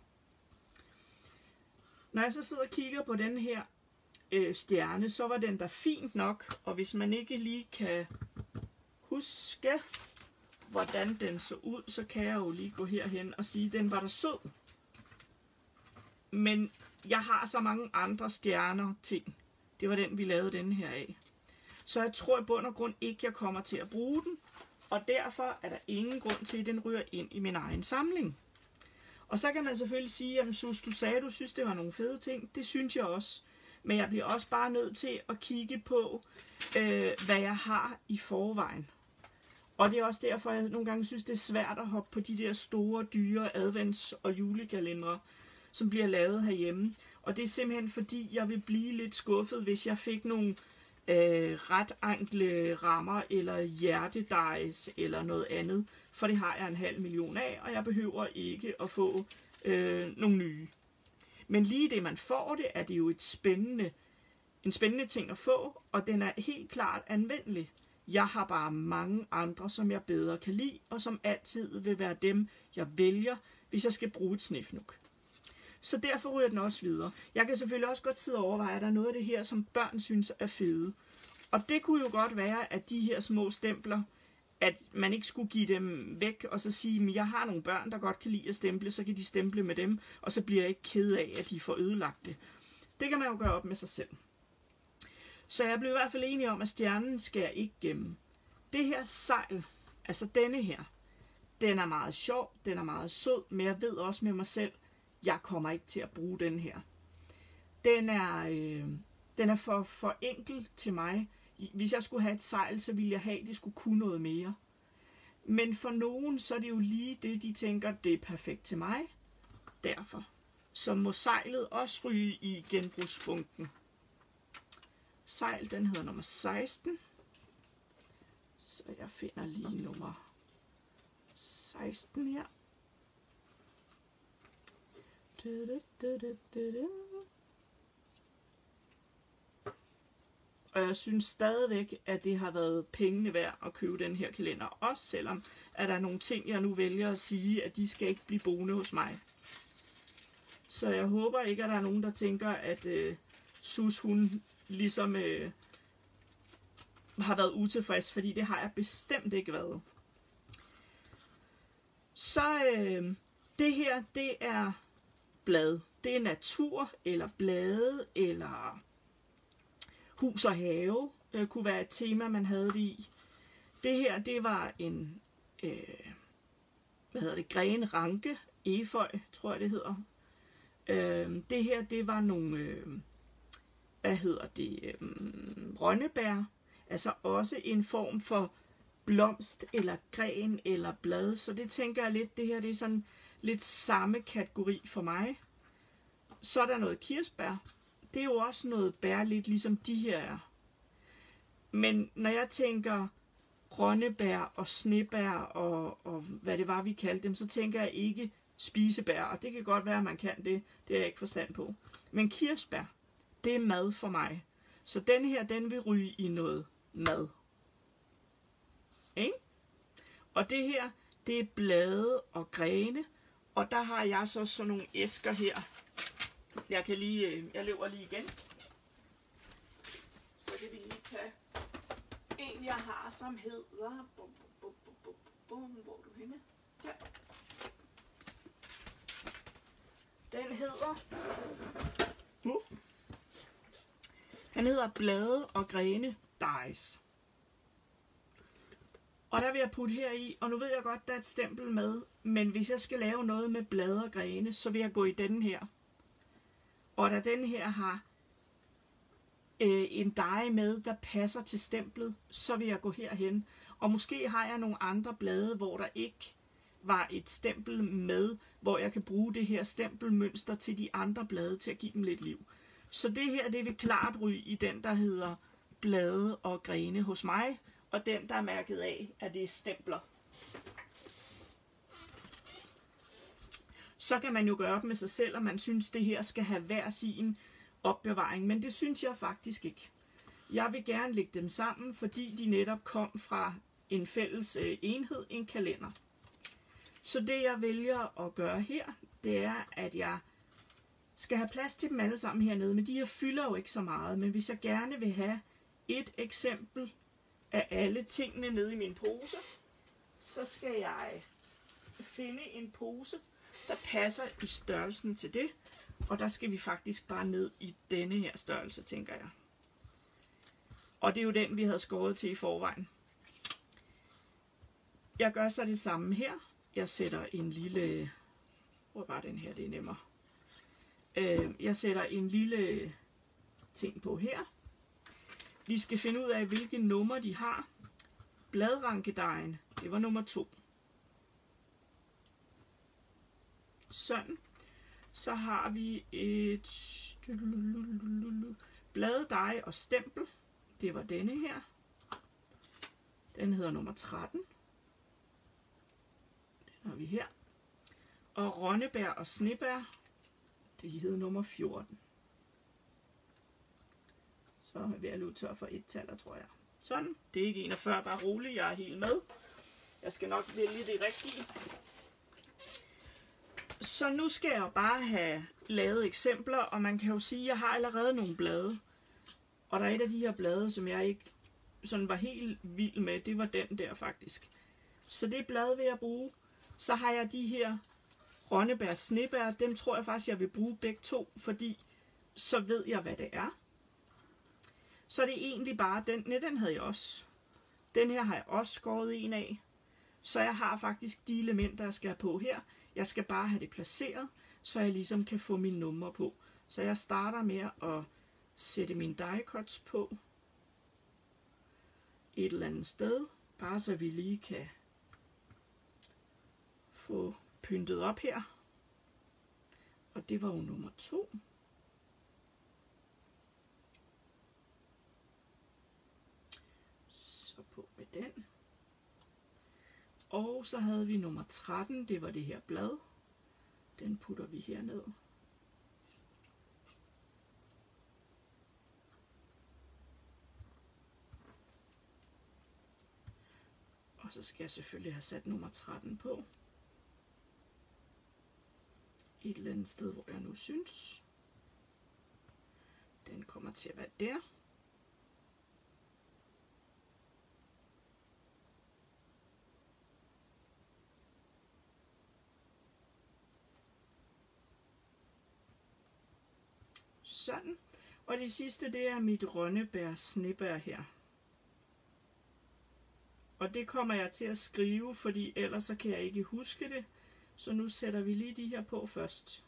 Når jeg så sidder og kigger på den her stjerne, så var den der fint nok. Og hvis man ikke lige kan huske, hvordan den så ud, så kan jeg jo lige gå herhen og sige, at den var der sød. Men jeg har så mange andre stjerner ting. Det var den, vi lavede den her af. Så jeg tror i bund og grund ikke, jeg kommer til at bruge den. Og derfor er der ingen grund til, at den ryger ind i min egen samling. Og så kan man selvfølgelig sige, at Sus, du sagde, at du synes, det var nogle fede ting. Det synes jeg også. Men jeg bliver også bare nødt til at kigge på, hvad jeg har i forvejen. Og det er også derfor, jeg nogle gange synes, det er svært at hoppe på de der store, dyre advents- og julekalendere, som bliver lavet herhjemme. Og det er simpelthen fordi, jeg vil blive lidt skuffet, hvis jeg fik nogle ret enkle rammer, eller hjertedejes, eller noget andet. For det har jeg 500.000 af, og jeg behøver ikke at få nogle nye. Men lige det, man får det, er det jo en spændende ting at få, og den er helt klart anvendelig. Jeg har bare mange andre, som jeg bedre kan lide, og som altid vil være dem, jeg vælger, hvis jeg skal bruge et snifnuk. Så derfor ryger den også videre. Jeg kan selvfølgelig også godt sidde og overveje, at der er noget af det her, som børn synes er fede. Og det kunne jo godt være, at de her små stempler, at man ikke skulle give dem væk, og så sige, at jeg har nogle børn, der godt kan lide at stemple, så kan de stemple med dem, og så bliver jeg ikke ked af, at de får ødelagt det. Det kan man jo gøre op med sig selv. Så jeg blev i hvert fald enig om, at stjernen skal jeg ikke gemme. Det her sejl, altså denne her, den er meget sjov, den er meget sød, men jeg ved også med mig selv, jeg kommer ikke til at bruge den her. Den er for enkel til mig. Hvis jeg skulle have et sejl, så ville jeg have, at det skulle kunne noget mere. Men for nogen, så er det jo lige det, de tænker, det er perfekt til mig. Derfor. Så må sejlet også ryge i genbrugsbunken. Sejl, den hedder nummer 16. Så jeg finder lige nummer 16 her. Og jeg synes stadigvæk, at det har været pengene værd at købe den her kalender. Også selvom, at der er nogle ting, jeg nu vælger at sige, at de skal ikke blive boende hos mig. Så jeg håber ikke, at der er nogen, der tænker, at Sus, hun ligesom har været utilfreds, fordi det har jeg bestemt ikke været. Så det her, det er blad. Det er natur, eller blade, eller hus og have, kunne være et tema, man havde det i. Det her, det var en, grenranke, efeu, tror jeg det hedder. Det her, det var nogle, rønnebær, altså også en form for blomst, eller gren, eller blad, så det tænker jeg lidt, det her, det er sådan lidt samme kategori for mig. Så er der noget kirsebær. Det er jo også noget bær, lidt ligesom de her er. Men når jeg tænker rønnebær og snebær og hvad det var, vi kaldte dem, så tænker jeg ikke spisebær. Og det kan godt være, at man kan det. Det er jeg ikke forstand på. Men kirsebær, det er mad for mig. Så den her, den vil ryge i noget mad. Ikke? Og det her, det er blade og grene. Og der har jeg så sådan nogle æsker her. Jeg løber lige igen. Så kan vi lige tage en, jeg har, som hedder... Hvor er du henne? Der. Den hedder... Han hedder blade og grene dice. Og der vil jeg putte her i, og nu ved jeg godt, der er et stempel med, men hvis jeg skal lave noget med blade og grene, så vil jeg gå i den her. Og da den her har en die med, der passer til stemplet, så vil jeg gå herhen. Og måske har jeg nogle andre blade, hvor der ikke var et stempel med, hvor jeg kan bruge det her stempelmønster til de andre blade til at give dem lidt liv. Så det her, det vil klart ryge i den, der hedder blade og grene hos mig, og den, der er mærket af, at det er stempler. Så kan man jo gøre op med sig selv, og man synes, det her skal have hver sin opbevaring, men det synes jeg faktisk ikke. Jeg vil gerne lægge dem sammen, fordi de netop kom fra en fælles enhed, en kalender. Så det, jeg vælger at gøre her, det er, at jeg skal have plads til dem alle sammen hernede, men de her fylder jo ikke så meget, men hvis jeg gerne vil have et eksempel af alle tingene nede i min pose, så skal jeg finde en pose, der passer i størrelsen til det, og der skal vi faktisk bare ned i denne her størrelse, tænker jeg. Og det er jo den, vi havde skåret til i forvejen. Jeg gør så det samme her. Jeg sætter en lille... Hvor var den her? Det er nemmere. Jeg sætter en lille ting på her. Vi skal finde ud af, hvilke numre de har. Bladrankedejen, det var nummer 2. Sådan. Så har vi et bladdej og stempel. Det var denne her. Den hedder nummer 13. Den har vi her. Og rønnebær og snebær, det hedder nummer 14. Så er jeg løbet tør for et taller, tror jeg. Sådan. Det er ikke 41, bare rolig. Jeg er helt med. Jeg skal nok vælge det rigtige. Så nu skal jeg jo bare have lavet eksempler, og man kan jo sige, at jeg har allerede nogle blade. Og der er et af de her blade, som jeg ikke sådan var helt vild med, det var den der faktisk. Så det blad vil jeg bruge. Så har jeg de her rønnebær, snebær, dem tror jeg faktisk, jeg vil bruge begge to, fordi så ved jeg, hvad det er. Så er det egentlig bare den havde jeg også. Den her har jeg også skåret en af. Så jeg har faktisk de elementer, jeg skal have på her. Jeg skal bare have det placeret, så jeg ligesom kan få mine numre på. Så jeg starter med at sætte mine die cuts på et eller andet sted, bare så vi lige kan få pyntet op her. Og det var jo nummer 2. Så på med den. Og så havde vi nummer 13, det var det her blad. Den putter vi herned. Og så skal jeg selvfølgelig have sat nummer 13 på. Et eller andet sted, hvor jeg nu synes. Den kommer til at være der. Sådan. Og det sidste, det er mit rønnebær snebær her. Og det kommer jeg til at skrive, fordi ellers så kan jeg ikke huske det. Så nu sætter vi lige de her på først.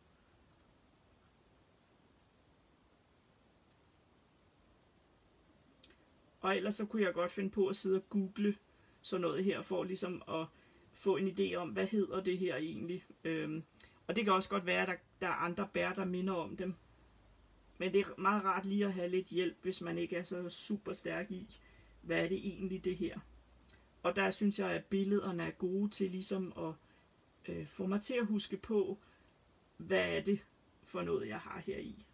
Og ellers så kunne jeg godt finde på at sidde og google sådan noget her, for ligesom at få en idé om, hvad hedder det her egentlig. Og det kan også godt være, at der er andre bær, der minder om dem. Men det er meget rart lige at have lidt hjælp, hvis man ikke er så super stærk i, hvad er det egentlig det her. Og der synes jeg, at billederne er gode til ligesom at få mig til at huske på, hvad er det for noget, jeg har her i.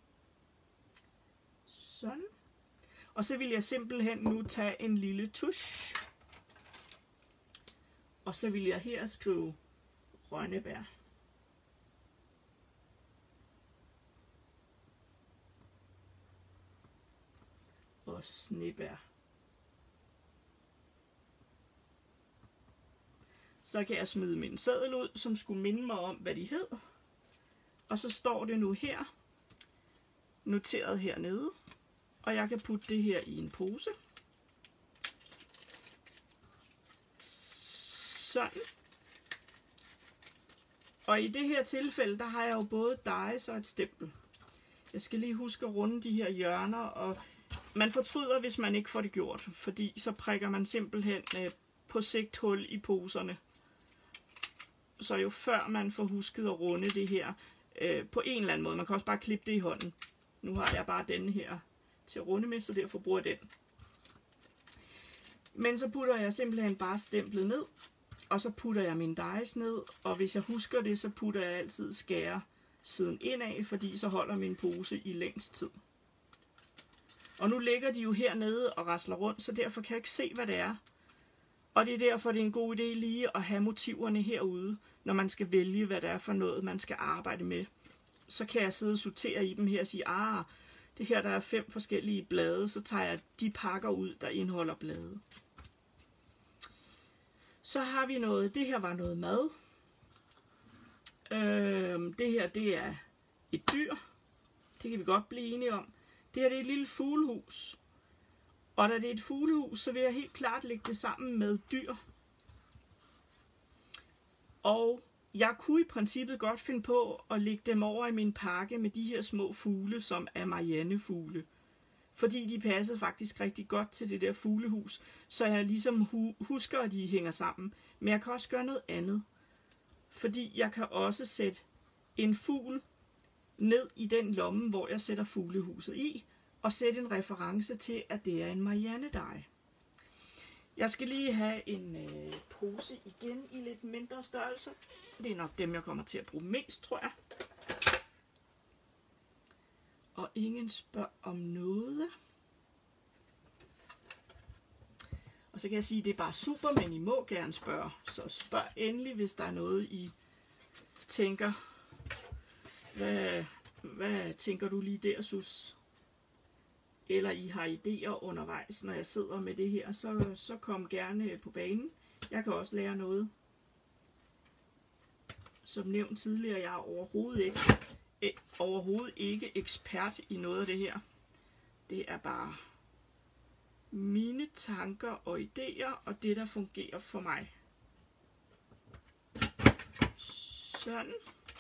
Sådan. Og så vil jeg simpelthen nu tage en lille tusch. Og så vil jeg her skrive rønnebær. Og snebær. Så kan jeg smide min seddel ud, som skulle minde mig om, hvad de hed. Og så står det nu her, noteret hernede. Og jeg kan putte det her i en pose. Sådan. Og i det her tilfælde, der har jeg jo både dies og et stempel. Jeg skal lige huske at runde de her hjørner, og man fortryder, hvis man ikke får det gjort, fordi så prikker man simpelthen på sigt hul i poserne. Så jo før man får husket at runde det her på en eller anden måde, man kan også bare klippe det i hånden. Nu har jeg bare denne her til at runde med, så derfor bruger jeg den. Men så putter jeg simpelthen bare stemplet ned, og så putter jeg min dies ned, og hvis jeg husker det, så putter jeg altid skære siden indad, fordi så holder min pose i længst tid. Og nu ligger de jo hernede og rasler rundt, så derfor kan jeg ikke se, hvad det er. Og det er derfor, det er en god idé lige at have motiverne herude, når man skal vælge, hvad det er for noget, man skal arbejde med. Så kan jeg sidde og sortere i dem her og sige, det her der er 5 forskellige blade, så tager jeg de pakker ud, der indeholder blade. Så har vi noget, det her var noget mad. Det her, det er et dyr. Det kan vi godt blive enige om. Det her, det er et lille fuglehus. Og da det er et fuglehus, så vil jeg helt klart lægge det sammen med dyr. Og jeg kunne i princippet godt finde på at lægge dem over i min pakke med de her små fugle, som er Marianne-fugle. Fordi de passede faktisk rigtig godt til det der fuglehus, så jeg ligesom husker, at de hænger sammen. Men jeg kan også gøre noget andet. Fordi jeg kan også sætte en fugl ned i den lomme, hvor jeg sætter fuglehuset i, og sætte en reference til, at det er en Marianne-dej. Jeg skal lige have en pose igen i lidt mindre størrelse. Det er nok dem, jeg kommer til at bruge mest, tror jeg. Og ingen spørger om noget. Og så kan jeg sige, at det er bare super, men I må gerne spørge. Så spørg endelig, hvis der er noget, I tænker, Hvad tænker du lige der, Sus? Eller I har idéer undervejs, når jeg sidder med det her, så kom gerne på banen. Jeg kan også lære noget. Som nævnt tidligere, jeg er overhovedet ikke ekspert i noget af det her. Det er bare mine tanker og idéer, og det der fungerer for mig. Sådan.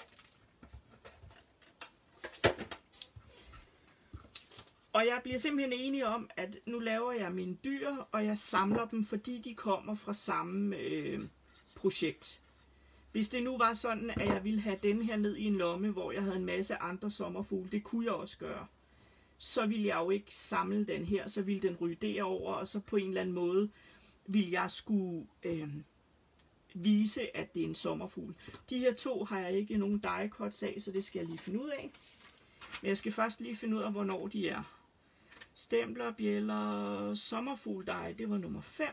Og jeg bliver simpelthen enig om, at nu laver jeg mine dyr, og jeg samler dem, fordi de kommer fra samme projekt. Hvis det nu var sådan, at jeg ville have den her ned i en lomme, hvor jeg havde en masse andre sommerfugle, det kunne jeg også gøre. Så ville jeg jo ikke samle den her, så ville den ryge derover, og så på en eller anden måde ville jeg skulle vise, at det er en sommerfugl. De her to har jeg ikke nogen die cuts af, så det skal jeg lige finde ud af. Men jeg skal først lige finde ud af, hvornår de er. Stempler, bjælder, sommerfugledej, det var nummer 5.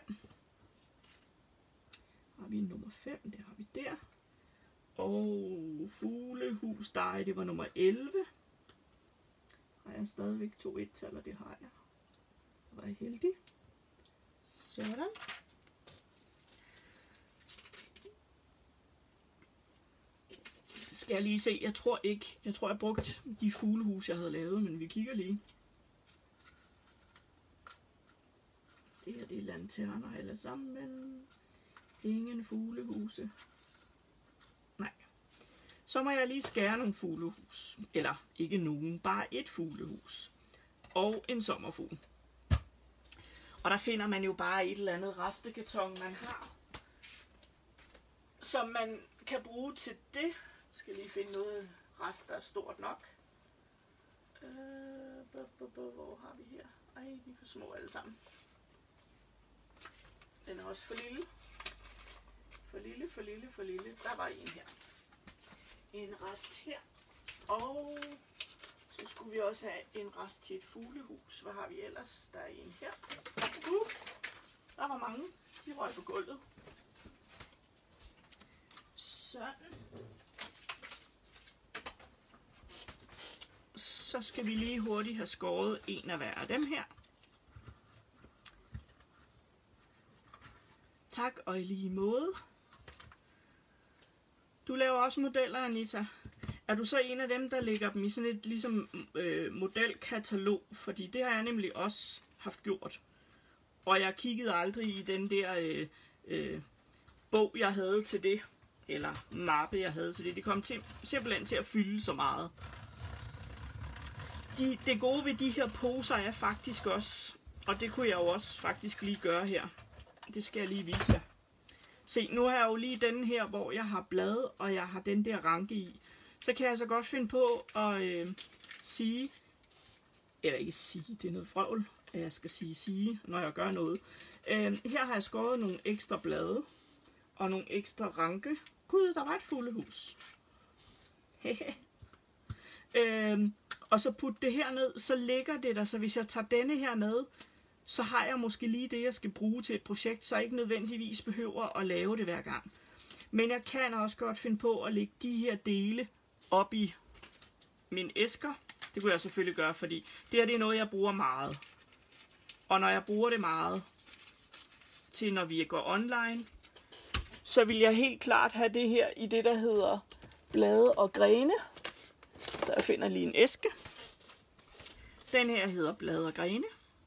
Har vi nummer 5, det har vi der. Og fuglehusdej, det var nummer 11. Har jeg stadigvæk 2 1-taller, det har jeg. Var jeg heldig. Sådan. Skal jeg lige se, jeg tror jeg brugte de fuglehus, jeg havde lavet, men vi kigger lige. Det her, det er lanterner alle sammen, men ingen fuglehuse. Nej. Så må jeg lige skære nogle fuglehus. Eller ikke nogen, bare et fuglehus. Og en sommerfugl. Og der finder man jo bare et eller andet restekarton, man har. Som man kan bruge til det. Jeg skal lige finde noget rest, der er stort nok. Hvor har vi her? Ej, de er for små alle sammen. Den er også for lille. For lille. Der var en her. En rest her. Og så skulle vi også have en rest til et fuglehus. Hvad har vi ellers? Der er en her. Der var mange. De røg på gulvet. Sådan. Så skal vi lige hurtigt have skåret en af hver af dem her. Tak og i lige måde. Du laver også modeller, Anita. Er du så en af dem, der lægger dem i sådan et ligesom modelkatalog? Fordi det har jeg nemlig også haft gjort. Og jeg kiggede aldrig i den der bog, jeg havde til det. Eller mappe, jeg havde til det. Det kom simpelthen til at fylde så meget. Det gode ved de her poser er faktisk også, og det kunne jeg jo også faktisk lige gøre her. Det skal jeg lige vise jer. Se, nu har jeg jo lige den her, hvor jeg har blad, og jeg har den der ranke i. Så kan jeg så godt finde på at sige, eller ikke sige, det er noget vrøvl, at jeg skal sige, når jeg gør noget. Her har jeg skåret nogle ekstra blade, og nogle ekstra ranke. Gud, der var et fuglehus. Og så putte det her ned, så ligger det der, så hvis jeg tager denne her med, så har jeg måske lige det, jeg skal bruge til et projekt, så jeg ikke nødvendigvis behøver at lave det hver gang. Men jeg kan også godt finde på at lægge de her dele op i mine æsker. Det kunne jeg selvfølgelig gøre, fordi det her det er noget, jeg bruger meget. Og når jeg bruger det meget til, når vi går online, så vil jeg helt klart have det her i det, der hedder blade og grene. Så jeg finder lige en æske. Den her hedder blade og grene.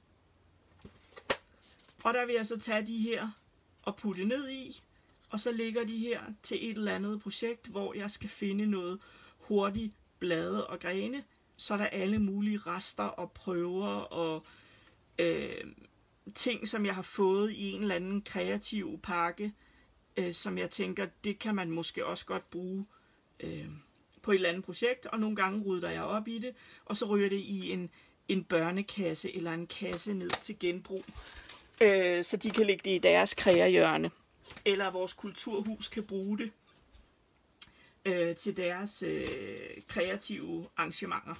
Og der vil jeg så tage de her og putte ned i. Og så ligger de her til et eller andet projekt, hvor jeg skal finde noget hurtigt blade og grene. Så er der alle mulige rester og prøver og ting, som jeg har fået i en eller anden kreativ pakke. Som jeg tænker, det kan man måske også godt bruge på et eller andet projekt. Og nogle gange rydder jeg op i det, og så ryger det i en børnekasse eller en kasse ned til genbrug. Så de kan lægge det i deres kreahjørne. Eller vores kulturhus kan bruge det til deres kreative arrangementer.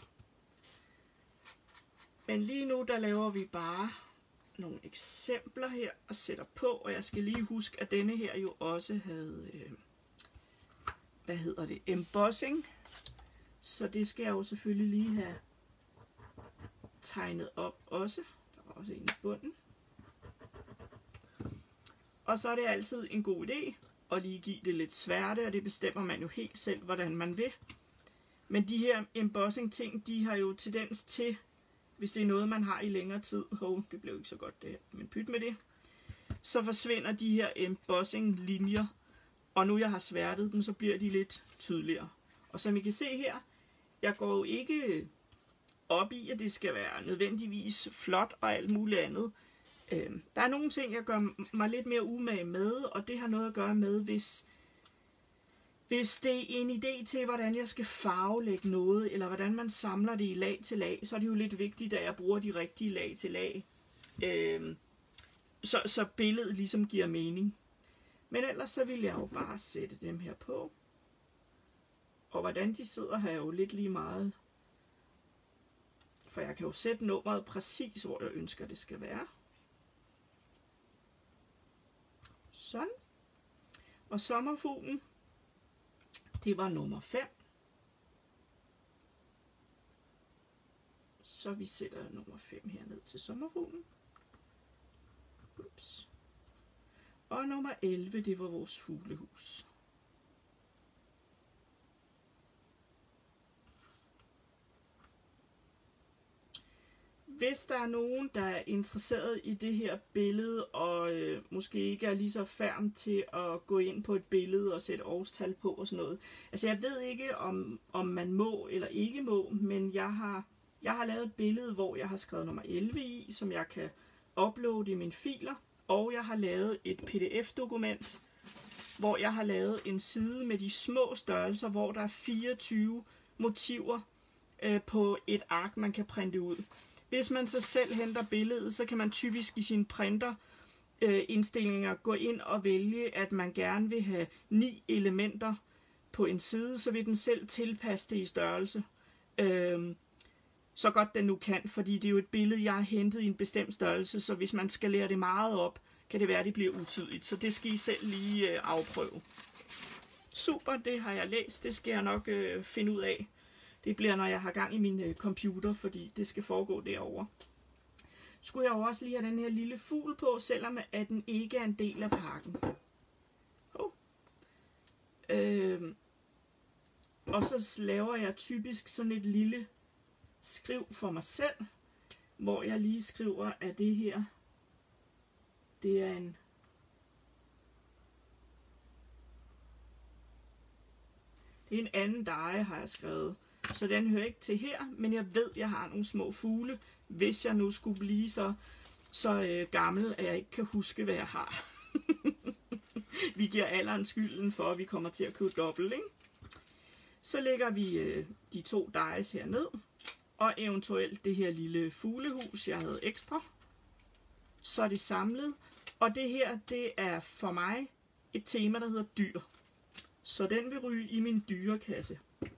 Men lige nu, der laver vi bare nogle eksempler her og sætter på. Og jeg skal lige huske, at denne her jo også havde, embossing. Så det skal jeg jo selvfølgelig lige have tegnet op også. Der er også en i bunden. Og så er det altid en god idé at lige give det lidt sværte, og det bestemmer man jo helt selv, hvordan man vil. Men de her embossing ting, de har jo tendens til, hvis det er noget, man har i længere tid, det blev ikke så godt det her, men pyt med det, så forsvinder de her embossing linjer, og nu jeg har sværtet dem, så bliver de lidt tydeligere. Og som I kan se her, jeg går jo ikke op i, at det skal være nødvendigvis flot og alt muligt andet. Der er nogle ting, jeg gør mig lidt mere umage med, og det har noget at gøre med, hvis det er en idé til, hvordan jeg skal farvelægge noget, eller hvordan man samler det i lag til lag, så er det jo lidt vigtigt, at jeg bruger de rigtige lag til lag, så billedet ligesom giver mening. Men ellers så vil jeg jo bare sætte dem her på. Og hvordan de sidder her er jo lidt lige meget. For jeg kan jo sætte nummeret præcis, hvor jeg ønsker, det skal være. Sådan. Og sommerfuglen, det var nummer 5. Så vi sætter nummer 5 herned til sommerfuglen. Ups. Og nummer 11, det var vores fuglehus. Hvis der er nogen, der er interesseret i det her billede, og måske ikke er lige så færm til at gå ind på et billede og sætte årstal på og sådan noget. Altså jeg ved ikke, om man må eller ikke må, men jeg har lavet et billede, hvor jeg har skrevet nummer 11 i, som jeg kan uploade i mine filer. Og jeg har lavet et PDF-dokument, hvor jeg har lavet en side med de små størrelser, hvor der er 24 motiver på et ark, man kan printe ud. Hvis man så selv henter billedet, så kan man typisk i sine printer-indstillinger gå ind og vælge, at man gerne vil have 9 elementer på en side, så vil den selv tilpasse det i størrelse. Så godt den nu kan, fordi det er jo et billede, jeg har hentet i en bestemt størrelse, så hvis man skal lære det meget op, kan det være, at det bliver utydeligt. Så det skal I selv lige afprøve. Super, det har jeg læst. Det skal jeg nok finde ud af. Det bliver, når jeg har gang i min computer, fordi det skal foregå derovre. Skulle jeg også lige have den her lille fugl på, selvom at den ikke er en del af pakken. Og så laver jeg typisk sådan et lille skriv for mig selv, hvor jeg lige skriver, at det her, det er en anden deje, har jeg skrevet. Så den hører ikke til her, men jeg ved, at jeg har nogle små fugle, hvis jeg nu skulle blive så gammel, at jeg ikke kan huske, hvad jeg har. Vi giver alderen skylden for, at vi kommer til at købe dobbelt, ikke? Så lægger vi de 2 dice her ned, og eventuelt det her lille fuglehus, jeg havde ekstra. Så er det samlet, og det her, det er for mig et tema, der hedder dyr. Så den vil ryge i min dyrekasse.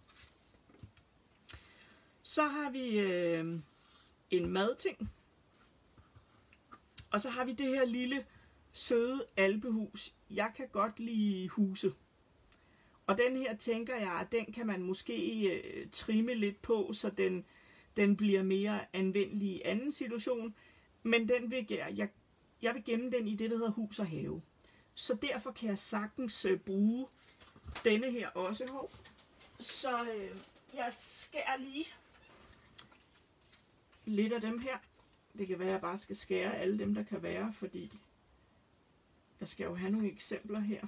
Så har vi en madting. Og så har vi det her lille søde alpehus. Jeg kan godt lide huse. Og den her tænker jeg, at den kan man måske trimme lidt på, så den bliver mere anvendelig i anden situation. Men den vil jeg vil gemme den i det, der hedder hus og have. Så derfor kan jeg sagtens bruge denne her også. Så jeg skærer lige lidt af dem her. Det kan være, at jeg bare skal skære alle dem, der kan være, fordi jeg skal jo have nogle eksempler her.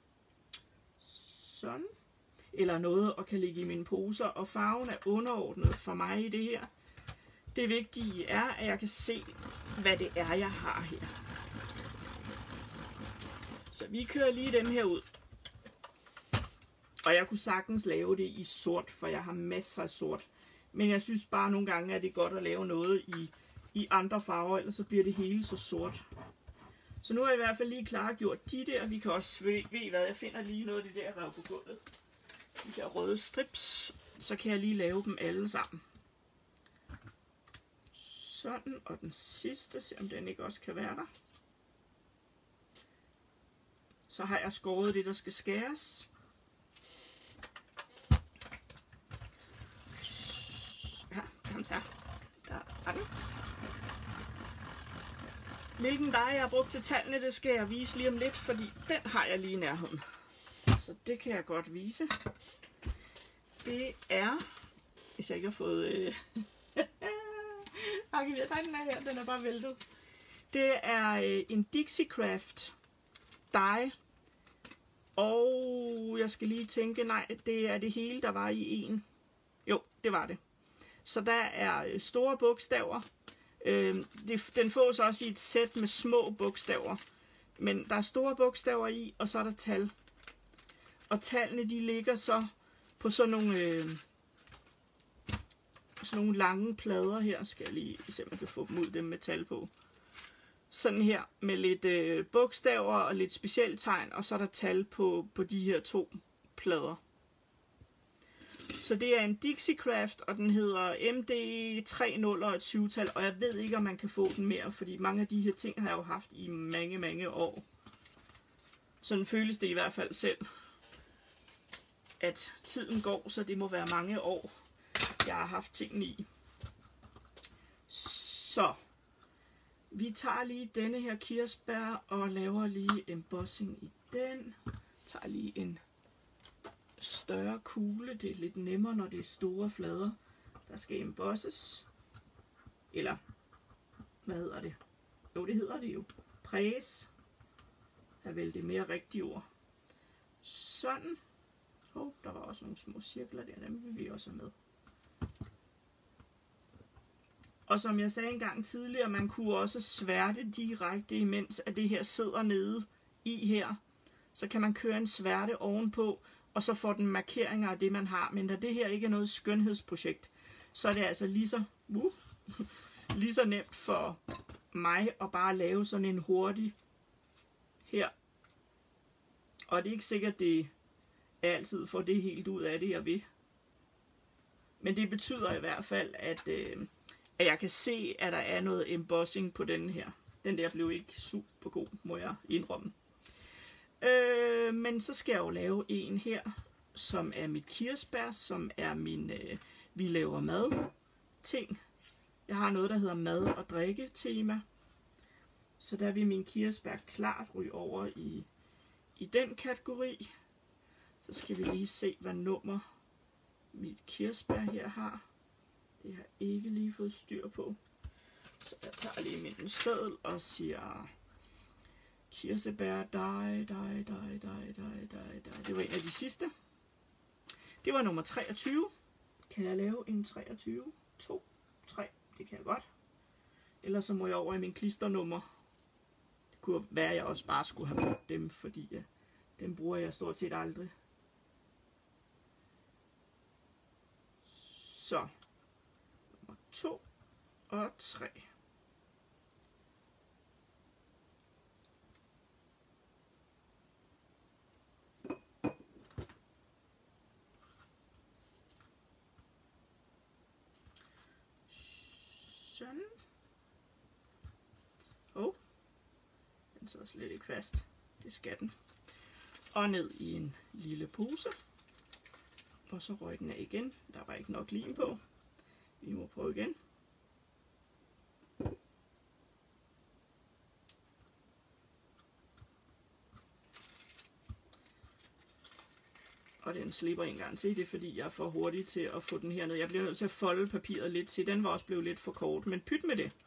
Sådan. Eller noget, og kan ligge i mine poser. Og farven er underordnet for mig i det her. Det vigtige er, at jeg kan se, hvad det er, jeg har her. Så vi kører lige dem her ud. Og jeg kunne sagtens lave det i sort, for jeg har masser af sort. Men jeg synes bare nogle gange, at det er godt at lave noget i andre farver, ellers så bliver det hele så sort. Så nu har jeg i hvert fald lige klargjort de der. Vi kan også, ved hvad, jeg finder lige noget af det der, der er på gulvet. De der røde strips. Så kan jeg lige lave dem alle sammen. Sådan, og den sidste, se om den ikke også kan være der. Så har jeg skåret det, der skal skæres. Så, der er den. Hvilken dig jeg har brugt til tallene, det skal jeg vise lige om lidt, fordi den har jeg lige i nærheden. Så det kan jeg godt vise. Det er, hvis jeg ikke har fået... den er her, den er bare væltet. Det er en Dixiecraft die. Og jeg skal lige tænke, nej, det er det hele, der var i en. Jo, det var det. Så der er store bogstaver. Den fås også i et sæt med små bogstaver. Men der er store bogstaver i, og så er der tal. Og tallene, de ligger så på sådan nogle lange plader her. Skal jeg lige se, om jeg kan få dem ud, dem med tal på. Sådan her, med lidt bogstaver og lidt specialtegn, og så er der tal på de her 2 plader. Så det er en Dixiecraft, og den hedder MD30 og et 7-tal, og jeg ved ikke, om man kan få den mere, fordi mange af de her ting har jeg jo haft i mange, mange år. Sådan føles det i hvert fald selv, at tiden går, så det må være mange år, jeg har haft tingene i. Så vi tager lige denne her kirsebær og laver lige embossing i den. Tager lige en større kugle. Det er lidt nemmere, når det er store flader, der skal embosses. Eller, hvad hedder det? Jo, det hedder det jo. Præges. Er vel det mere rigtige ord. Sådan. Der var også nogle små cirkler der, dem vil vi også have med. Og som jeg sagde engang tidligere, man kunne også sværte direkte, imens at det her sidder nede i her. Så kan man køre en sværte ovenpå, og så får den markeringer af det, man har. Men da det her ikke er noget skønhedsprojekt, så er det altså lige så nemt for mig at bare lave sådan en hurtig her. Og det er ikke sikkert, det er altid får det helt ud af det, jeg vil. Men det betyder i hvert fald, at jeg kan se, at der er noget embossing på den her. Den der blev ikke super god, må jeg indrømme. Men så skal jeg jo lave en her, som er mit kirsebær, som er min vi laver mad ting. Jeg har noget, der hedder mad og drikke tema. Så der vil min kirsebær klart ryge over i den kategori. Så skal vi lige se, hvad nummer mit kirsebær her har. Det har jeg ikke lige fået styr på. Så jeg tager lige min seddel og siger kirsebær, dig. Det var en af de sidste. Det var nummer 23. Kan jeg lave en 23? 2, 3. Det kan jeg godt. Ellers så må jeg over i min klisternummer. Det kunne være, at jeg også bare skulle have brugt dem, fordi dem bruger jeg stort set aldrig. Så. Nummer 2 og 3. Sådan. Den sidder slet ikke fast. Det skal den. Og ned i en lille pose. Og så røg den af igen. Der var ikke nok lim på. Vi må prøve igen. Og den slipper en gang til. Det er fordi jeg er for hurtig til at få den her ned. Jeg bliver nødt til at folde papiret lidt til. Den var også blevet lidt for kort. Men pyt med det.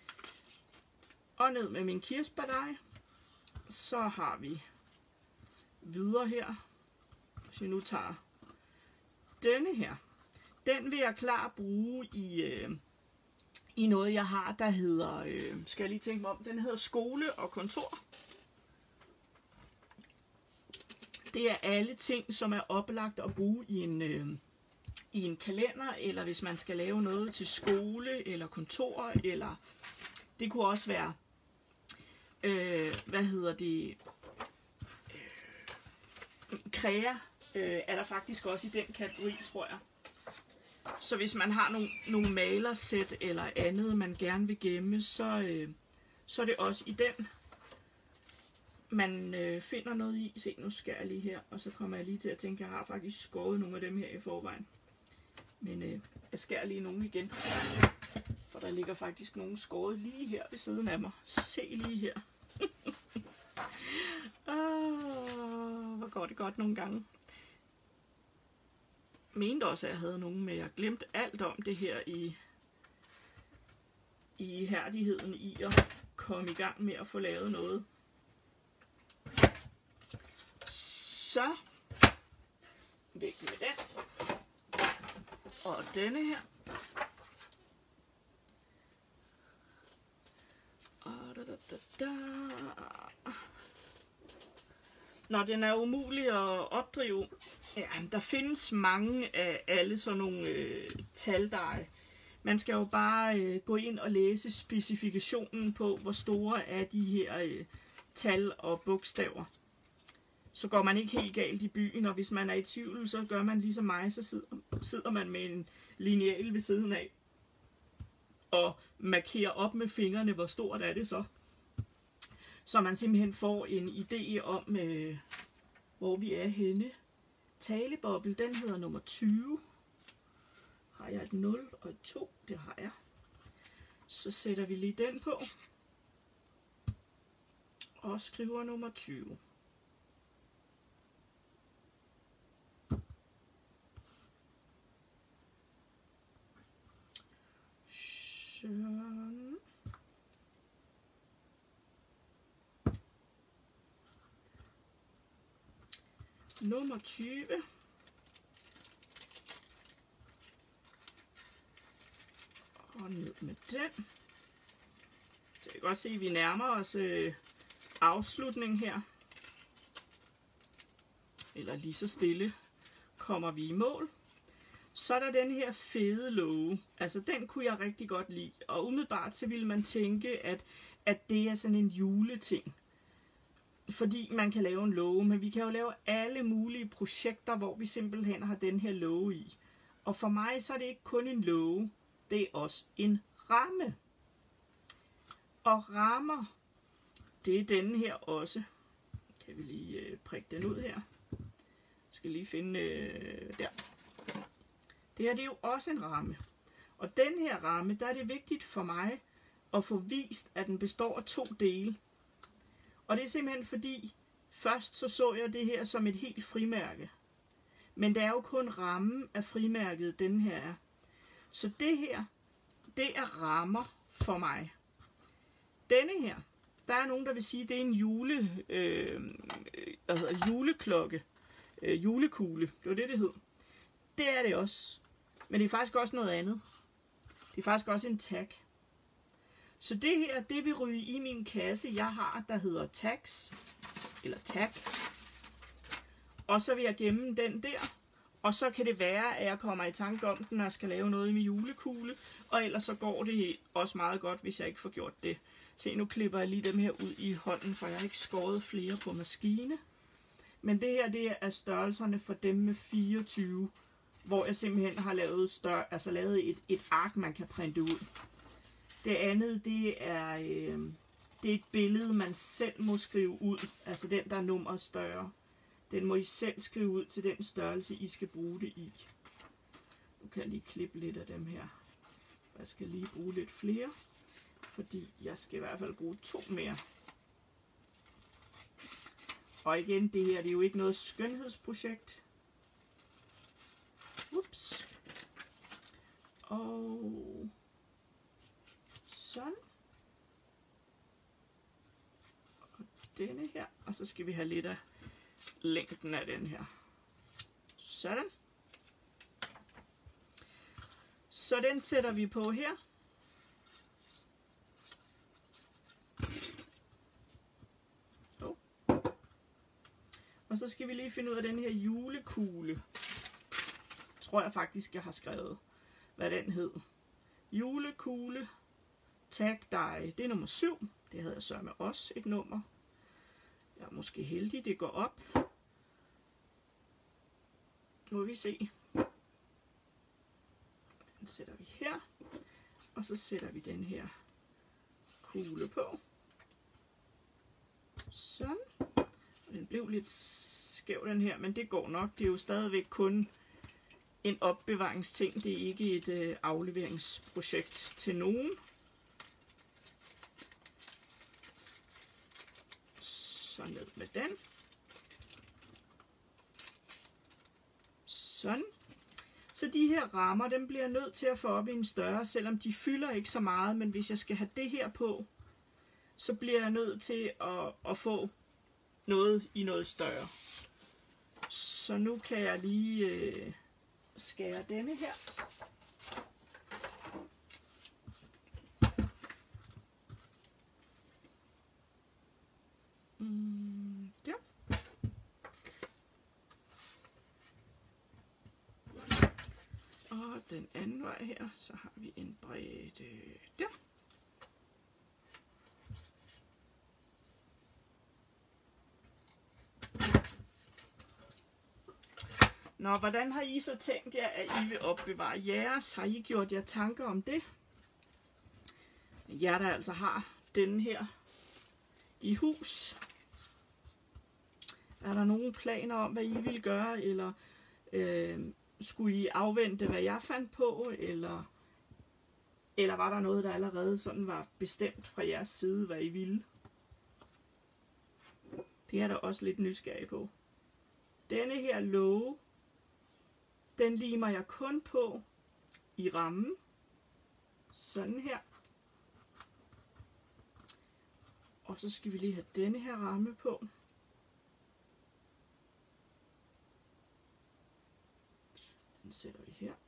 Og ned med min kirsebærdej. Så har vi videre her. Hvis jeg nu tager denne her. Den vil jeg klart bruge i noget jeg har, der hedder, skal jeg lige tænke mig om, den hedder skole og kontor. Det er alle ting, som er oplagt at bruge i en kalender, eller hvis man skal lave noget til skole eller kontor, eller det kunne også være, Krea er der faktisk også i den kategori, tror jeg. Så hvis man har nogle malersæt eller andet, man gerne vil gemme, så er det også i den, man finder noget i. Se, nu skærer jeg lige her, og så kommer jeg lige til at tænke, at jeg har faktisk skåret nogle af dem her i forvejen. Men jeg skærer lige nogle igen. For der ligger faktisk nogle skåret lige her ved siden af mig. Se lige her. Hvor går det godt nogle gange. Jeg mente også, at jeg havde nogle med. Jeg glemte alt om det her i ihærdigheden i at komme i gang med at få lavet noget. Så væk med den. Og denne her. Når den er umulig at opdrive, ja, der findes mange af alle sådan nogle taldeje. Man skal jo bare gå ind og læse specifikationen på, hvor store er de her tal og bogstaver. Så går man ikke helt galt i byen, og hvis man er i tvivl, så gør man ligesom mig, så sidder man med en lineal ved siden af og markerer op med fingrene, hvor stort er det så. Så man simpelthen får en idé om, hvor vi er henne. Taleboble, den hedder nummer 20. Har jeg et 0 og et 2? Det har jeg. Så sætter vi lige den på. Og skriver nummer 20. Sådan. Nummer 20. Og ned med den. Så jeg kan godt se, at vi nærmer os afslutningen her. Eller lige så stille kommer vi i mål. Så er der den her fede låge. Altså den kunne jeg rigtig godt lide. Og umiddelbart så ville man tænke, at det er sådan en juleting. Fordi man kan lave en låge. Men vi kan jo lave alle mulige projekter, hvor vi simpelthen har den her låge i. Og for mig så er det ikke kun en låge. Det er også en ramme. Og rammer, det er denne her også. Kan vi lige prikke den ud her. Jeg skal lige finde der. Det her det er jo også en ramme. Og den her ramme, der er det vigtigt for mig at få vist, at den består af 2 dele. Og det er simpelthen fordi, først så jeg det her som et helt frimærke. Men det er jo kun rammen af frimærket, den her er. Så det her, det er rammer for mig. Denne her, der er nogen, der vil sige, at det er en juleklokke. Julekugle, det var det hed. Det er det også. Men det er faktisk også noget andet. Det er faktisk også en tag. Så det her, det vil ryge i min kasse, jeg har, der hedder tags. Eller tag. Og så vil jeg gemme den der. Og så kan det være, at jeg kommer i tanke om den, når jeg skal lave noget med julekugle. Og ellers så går det også meget godt, hvis jeg ikke får gjort det. Se, nu klipper jeg lige dem her ud i hånden, for jeg har ikke skåret flere på maskine. Men det her, det er størrelserne for dem med 24, hvor jeg simpelthen har lavet, lavet et ark, man kan printe ud. Det andet, det er et billede, man selv må skrive ud. Altså den, der er nummeret større. Den må I selv skrive ud til den størrelse, I skal bruge det i. Nu kan jeg lige klippe lidt af dem her. Jeg skal lige bruge lidt flere, fordi jeg skal i hvert fald bruge 2 mere. Og igen, det her det er jo ikke noget skønhedsprojekt. Ups. Og sådan. Og denne her. Og så skal vi have lidt af længden af den her. Sådan. Så den sætter vi på her. Og så skal vi lige finde ud af den her julekugle. Tror jeg faktisk, jeg har skrevet, hvad den hed. Julekugle, tag die. Det er nummer 7. Det havde jeg så med også et nummer. Jeg er måske heldig, det går op. Nu vil vi se. Den sætter vi her. Og så sætter vi den her kugle på. Sådan. Den blev lidt skæv den her, men det går nok. Det er jo stadigvæk kun en opbevaringsting. Det er ikke et afleveringsprojekt til nogen. Så ned med den. Sådan. Så de her rammer, dem bliver jeg nødt til at få op i en større, selvom de fylder ikke så meget, men hvis jeg skal have det her på, så bliver jeg nødt til at få noget i noget større. Så nu kan jeg lige skære denne her. Ja. Og den anden vej her, så har vi en bredde der. Nå, hvordan har I så tænkt jer, at I vil opbevare jeres? Har I gjort jer tanker om det? Jer, der altså har denne her i hus. Er der nogle planer om, hvad I vil gøre, eller skulle I afvente, hvad jeg fandt på, eller var der noget, der allerede sådan var bestemt fra jeres side, hvad I ville? Det er der også lidt nysgerrig på. Denne her låge, den limer jeg kun på i rammen. Sådan her. Og så skal vi lige have denne her ramme på. Den sætter vi her.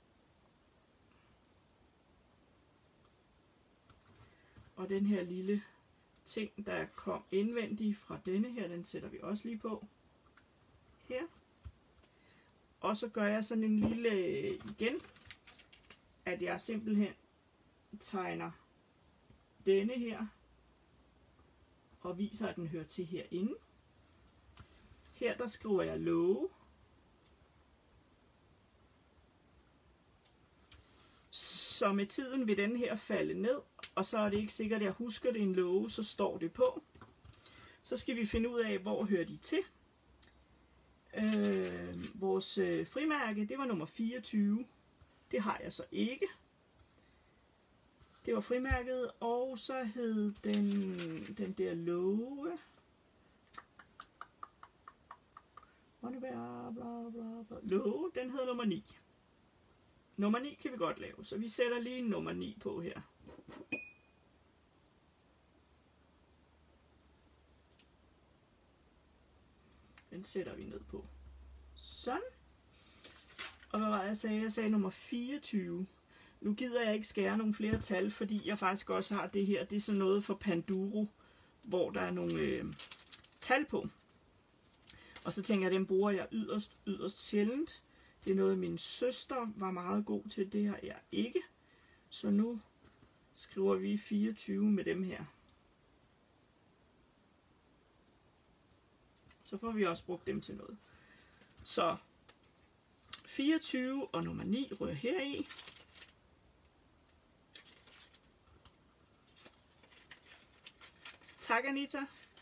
Og den her lille ting, der kom indvendigt fra denne her, den sætter vi også lige på. Her. Og så gør jeg sådan en lille igen, at jeg simpelthen tegner denne her og viser, at den hører til herinde. Her der skriver jeg låge. Så med tiden vil den her falde ned, og så er det ikke sikkert, at jeg husker det en låge, så står det på. Så skal vi finde ud af, hvor hører de til. Vores frimærke, det var nummer 24. Det har jeg så ikke. Det var frimærket, og så hed den der låge. Låge, den hed nummer 9. Nummer 9 kan vi godt lave, så vi sætter lige nummer 9 på her. Den sætter vi ned på. Sådan. Og hvad var jeg sagde? Jeg sagde nummer 24. Nu gider jeg ikke skære nogle flere tal, fordi jeg faktisk også har det her. Det er sådan noget for Panduro, hvor der er nogle tal på. Og så tænker jeg, at den bruger jeg yderst sjældent. Det er noget, min søster var meget god til. Det her jeg ikke. Så nu skriver vi 24 med dem her. Så får vi også brugt dem til noget. Så 24 og nummer 9 rører her i. Tak, Anita.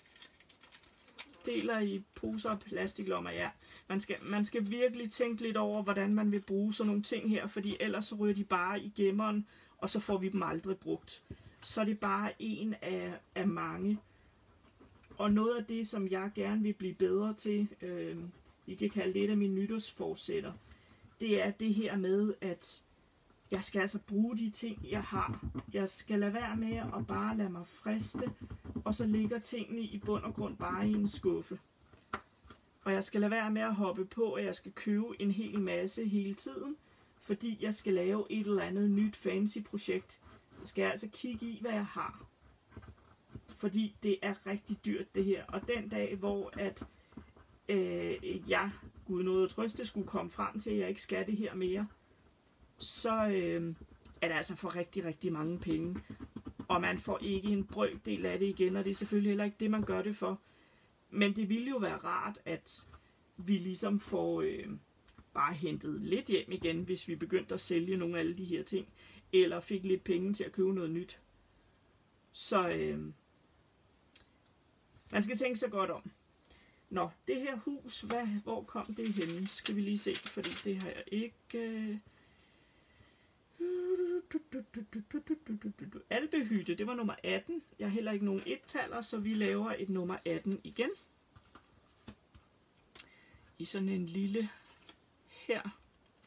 Deler i poser og plastiklommer, ja. Man skal virkelig tænke lidt over, hvordan man vil bruge sådan nogle ting her, fordi ellers så ryger de bare i gemmeren, og så får vi dem aldrig brugt. Så er det bare en af mange. Og noget af det, som jeg gerne vil blive bedre til, vi kan kalde det et af mine nytårsforsætter, det er det her med, at jeg skal altså bruge de ting, jeg har. Jeg skal lade være med at bare lade mig friste, og så ligger tingene i bund og grund bare i en skuffe. Og jeg skal lade være med at hoppe på, at jeg skal købe en hel masse hele tiden, fordi jeg skal lave et eller andet nyt fancy projekt. Så skal jeg altså kigge i, hvad jeg har. Fordi det er rigtig dyrt det her. Og den dag, hvor at jeg, Gud nåede trøste, skulle komme frem til, at jeg ikke skal det her mere, så er det altså for rigtig, rigtig mange penge. Og man får ikke en brøkdel af det igen, og det er selvfølgelig heller ikke det, man gør det for. Men det ville jo være rart, at vi ligesom får bare hentet lidt hjem igen, hvis vi begyndte at sælge nogle af alle de her ting, eller fik lidt penge til at købe noget nyt. Så man skal tænke sig godt om. Nå, det her hus, hvor kom det henne? Skal vi lige se, fordi det har jeg ikke... Alpehytte, det var nummer 18. Jeg har heller ikke nogen ettaller, så vi laver et nummer 18 igen. I sådan en lille her.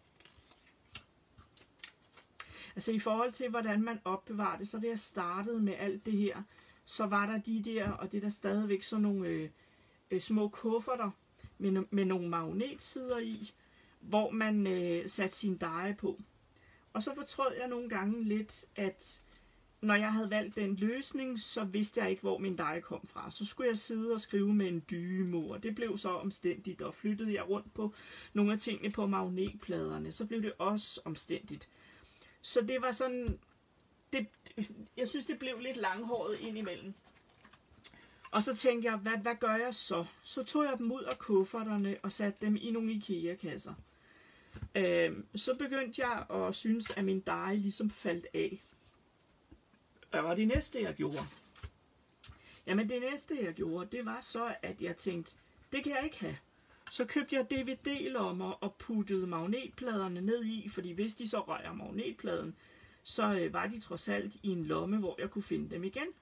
Altså i forhold til, hvordan man opbevarer det, så det jeg startede med alt det her, så var der de der, og det er der stadigvæk sådan nogle små kufferter med nogle magnetider i, hvor man satte sin deje på. Og så fortrød jeg nogle gange lidt, at når jeg havde valgt den løsning, så vidste jeg ikke, hvor min deje kom fra. Så skulle jeg sidde og skrive med en dymo, og det blev så omstændigt, og flyttede jeg rundt på nogle af tingene på magnetpladerne, så blev det også omstændigt. Så det var sådan, jeg synes det blev lidt langhåret indimellem. Og så tænkte jeg, hvad gør jeg så? Så tog jeg dem ud af kufferterne og satte dem i nogle IKEA-kasser. Så begyndte jeg at synes, at min deje ligesom faldt af. Hvad var det næste, jeg gjorde? Jamen det næste, jeg gjorde, det var så, at jeg tænkte, det kan jeg ikke have. Så købte jeg DVD-lommer og puttede magnetpladerne ned i, fordi hvis de så rører magnetpladen, så var de trods alt i en lomme, hvor jeg kunne finde dem igen.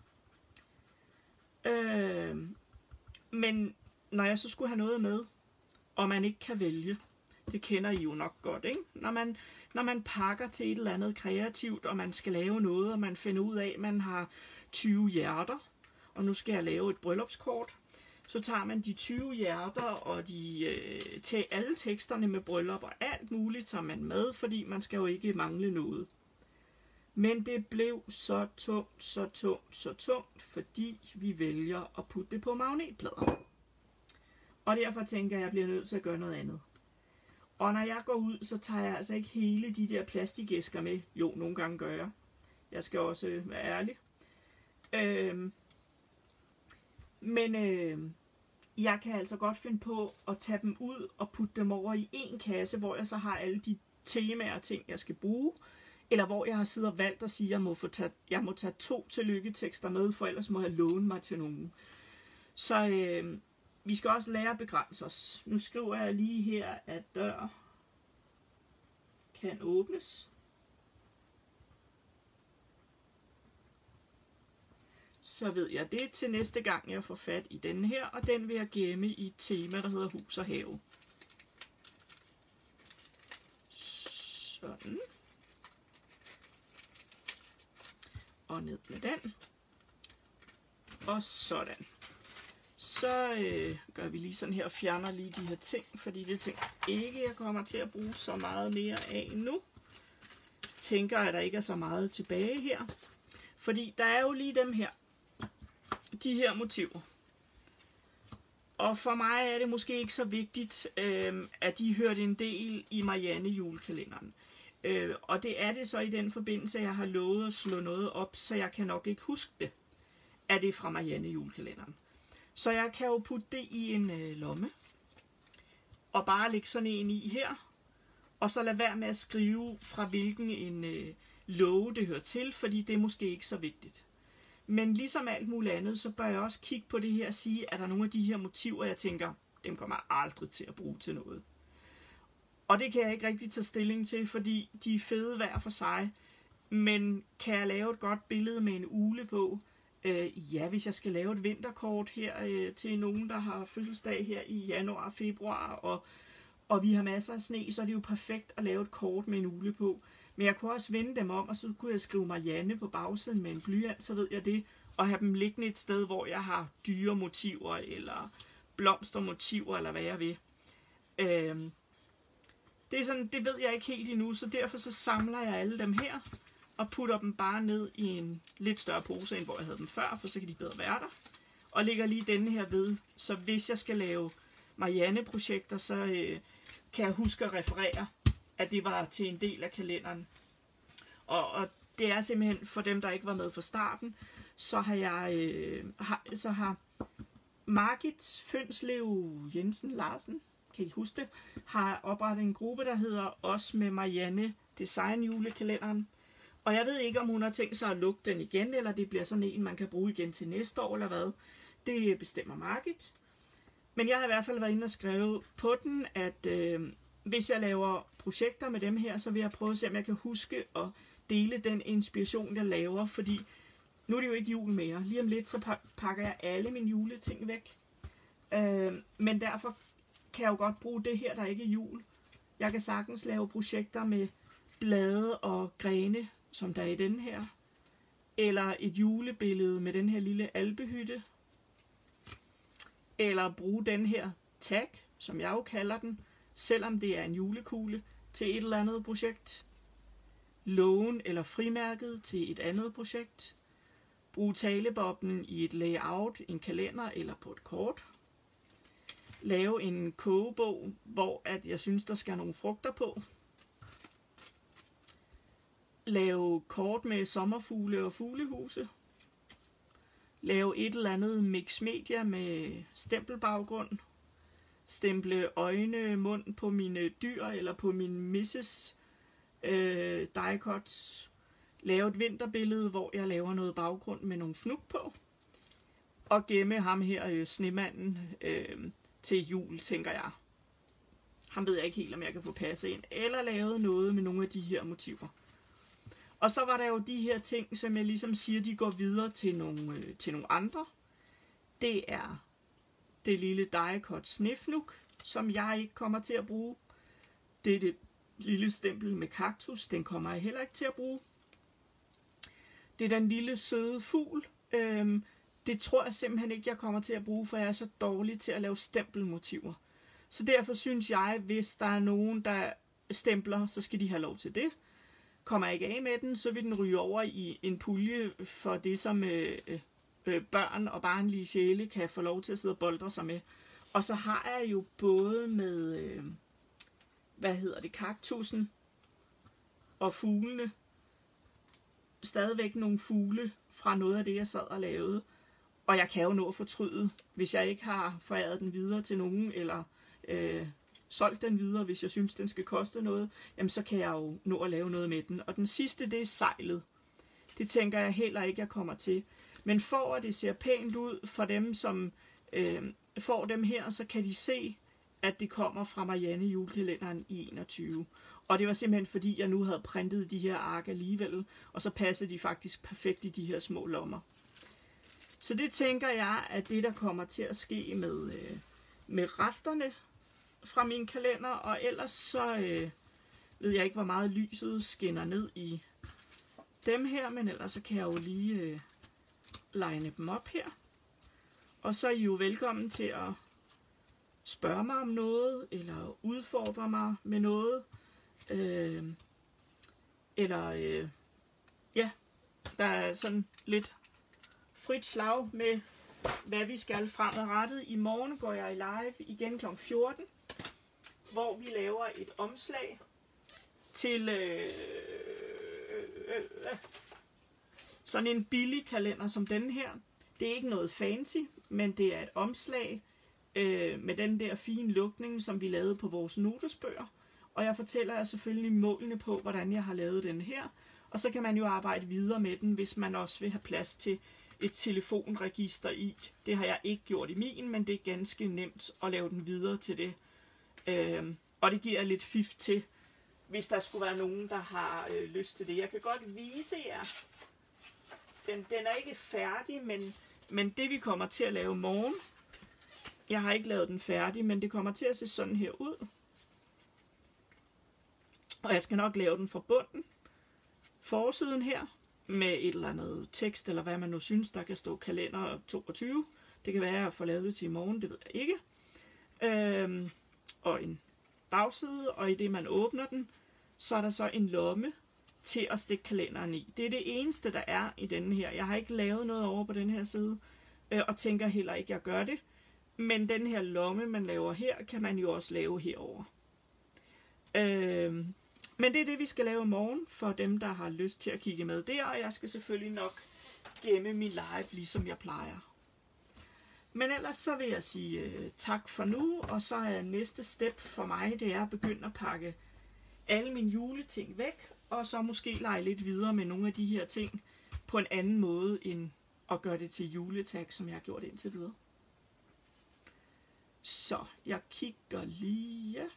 Men når jeg så skulle have noget med, og man ikke kan vælge, det kender I jo nok godt, ikke? Når man pakker til et eller andet kreativt, og man skal lave noget, og man finder ud af, at man har 20 hjerter, og nu skal jeg lave et bryllupskort, så tager man de 20 hjerter, og alle teksterne med bryllup og alt muligt tager man med, fordi man skal jo ikke mangle noget. Men det blev så tungt, fordi vi vælger at putte det på magnetplader. Og derfor tænker jeg, at jeg bliver nødt til at gøre noget andet. Og når jeg går ud, så tager jeg altså ikke hele de der plastikæsker med. Jo, nogle gange gør jeg. Jeg skal også være ærlig. Men jeg kan altså godt finde på at tage dem ud og putte dem over i en kasse, hvor jeg så har alle de temaer og ting, jeg skal bruge. Eller hvor jeg har siddet og valgt at sige, at jeg må tage 2 tillykke-tekster med, for ellers må jeg låne mig til nogen. Så vi skal også lære at begrænse os. Nu skriver jeg lige her, at dør kan åbnes. Så ved jeg det til næste gang, jeg får fat i denne her, og den vil jeg gemme i et tema, der hedder hus og have. Sådan. Og ned med den. Og sådan. Så gør vi lige sådan her og fjerner lige de her ting, fordi det tænker ikke, jeg kommer til at bruge så meget mere af nu. Tænker, at der ikke er så meget tilbage her. Fordi der er jo lige dem her. De her motiver. Og for mig er det måske ikke så vigtigt, at de hørte en del i Marianne julekalenderen. Og det er det så i den forbindelse, at jeg har lovet at slå noget op, så jeg kan nok ikke huske det, at det er fra Marianne julekalenderen. Så jeg kan jo putte det i en lomme, og bare lægge sådan en i her, og så lade være med at skrive fra hvilken en låge det hører til, fordi det er måske ikke så vigtigt. Men ligesom alt muligt andet, så bør jeg også kigge på det her og sige, at der er nogle af de her motiver, jeg tænker, dem kommer jeg aldrig til at bruge til noget. Og det kan jeg ikke rigtig tage stilling til, fordi de er fede hver for sig. Men kan jeg lave et godt billede med en ugle på? Ja, hvis jeg skal lave et vinterkort her til nogen, der har fødselsdag her i januar og februar, og vi har masser af sne, så er det jo perfekt at lave et kort med en ugle på. Men jeg kunne også vende dem om, og så kunne jeg skrive Marianne på bagsiden med en blyant, så ved jeg det, og have dem liggende et sted, hvor jeg har dyremotiver, eller blomstermotiver, eller hvad jeg vil. Det er sådan, det ved jeg ikke helt endnu, så derfor så samler jeg alle dem her, og putter dem bare ned i en lidt større pose, end hvor jeg havde dem før, for så kan de bedre være der. Og lægger lige denne her ved, så hvis jeg skal lave Marianne-projekter, så kan jeg huske at referere, at det var til en del af kalenderen. Og det er simpelthen for dem, der ikke var med fra starten, så har Margit Fønslev Jensen Larsen, kan I huske det, har oprettet en gruppe, der hedder Os med Marianne Design julekalenderen. Og jeg ved ikke, om hun har tænkt sig at lukke den igen, eller det bliver sådan en, man kan bruge igen til næste år, eller hvad. Det bestemmer Margit. Men jeg har i hvert fald været inde og skrive på den, at hvis jeg laver projekter med dem her, så vil jeg prøve at se, om jeg kan huske at dele den inspiration, jeg laver, fordi nu er det jo ikke jul mere. Lige om lidt, så pakker jeg alle mine juleting væk. Men derfor kan jeg jo godt bruge det her, der ikke er jul. Jeg kan sagtens lave projekter med blade og grene, som der er i den her. Eller et julebillede med den her lille alpehytte. Eller bruge den her tag, som jeg jo kalder den, selvom det er en julekugle, til et eller andet projekt. Lågen eller frimærket til et andet projekt. Brug taleboblen i et layout, en kalender eller på et kort. Lave en kogebog, hvor at jeg synes, der skal nogle frugter på. Lave kort med sommerfugle og fuglehuse. Lave et eller andet mix media med stempelbaggrund. Stemple øjne, mund på mine dyr eller på min misses die cuts. Lave et vinterbillede, hvor jeg laver noget baggrund med nogle fnug på. Og gemme ham her, snemanden, til jul, tænker jeg. Ham ved jeg ikke helt, om jeg kan få passet ind. Eller lavet noget med nogle af de her motiver. Og så var der jo de her ting, som jeg ligesom siger, de går videre til nogle andre. Det er det lille die cut snefnug, som jeg ikke kommer til at bruge. Det er det lille stempel med kaktus, den kommer jeg heller ikke til at bruge. Det er den lille søde fugl. Det tror jeg simpelthen ikke, jeg kommer til at bruge, for jeg er så dårlig til at lave stempelmotiver. Så derfor synes jeg, hvis der er nogen, der stempler, så skal de have lov til det. Kommer jeg ikke af med den, så vil den ryge over i en pulje for det, som børn og barnlige sjæle kan få lov til at sidde og boldre sig med. Og så har jeg jo både med, kaktussen og fuglene, stadigvæk nogle fugle fra noget af det, jeg sad og lavede. Og jeg kan jo nå at fortryde, hvis jeg ikke har foræret den videre til nogen, eller solgt den videre, hvis jeg synes, den skal koste noget, jamen så kan jeg jo nå at lave noget med den. Og den sidste, det er sejlet. Det tænker jeg heller ikke, jeg kommer til. Men for at det ser pænt ud for dem, som får dem her, så kan de se, at det kommer fra Marianne julekalenderen i 21. Og det var simpelthen fordi, jeg nu havde printet de her ark alligevel, og så passede de faktisk perfekt i de her små lommer. Så det tænker jeg, at det der kommer til at ske med resterne fra min kalender, og ellers så ved jeg ikke, hvor meget lyset skinner ned i dem her, men ellers så kan jeg jo lige line dem op her. Og så er I jo velkommen til at spørge mig om noget, eller udfordre mig med noget, der er sådan lidt frit slag med, hvad vi skal fremadrettet. I morgen går jeg live igen kl. 14, hvor vi laver et omslag til sådan en billig kalender som den her. Det er ikke noget fancy, men det er et omslag med den der fine lukning, som vi lavede på vores notesbøger. Og jeg fortæller jer selvfølgelig målene på, hvordan jeg har lavet den her. Og så kan man jo arbejde videre med den, hvis man også vil have plads til et telefonregister i. Det har jeg ikke gjort i min, men det er ganske nemt at lave den videre til det. Og det giver lidt fif til, hvis der skulle være nogen, der har lyst til det. Jeg kan godt vise jer. Den er ikke færdig, men det vi kommer til at lave morgen, jeg har ikke lavet den færdig, men det kommer til at se sådan her ud. Og jeg skal nok lave den fra bunden. Forsiden her, med et eller andet tekst, eller hvad man nu synes, der kan stå kalender 22. Det kan være, at jeg får lavet det til i morgen, det ved jeg ikke. Og en bagside, og i det man åbner den, så er der så en lomme til at stikke kalenderen i. Det er det eneste, der er i denne her. Jeg har ikke lavet noget over på den her side, og tænker heller ikke, at jeg gør det. Men den her lomme, man laver her, kan man jo også lave herover. Men det er det, vi skal lave i morgen, for dem, der har lyst til at kigge med der, og jeg skal selvfølgelig nok gemme min live, ligesom jeg plejer. Men ellers så vil jeg sige tak for nu, og så er næste step for mig, det er at begynde at pakke alle mine juleting væk, og så måske lege lidt videre med nogle af de her ting på en anden måde, end at gøre det til juletag, som jeg har gjort indtil videre. Så jeg kigger lige,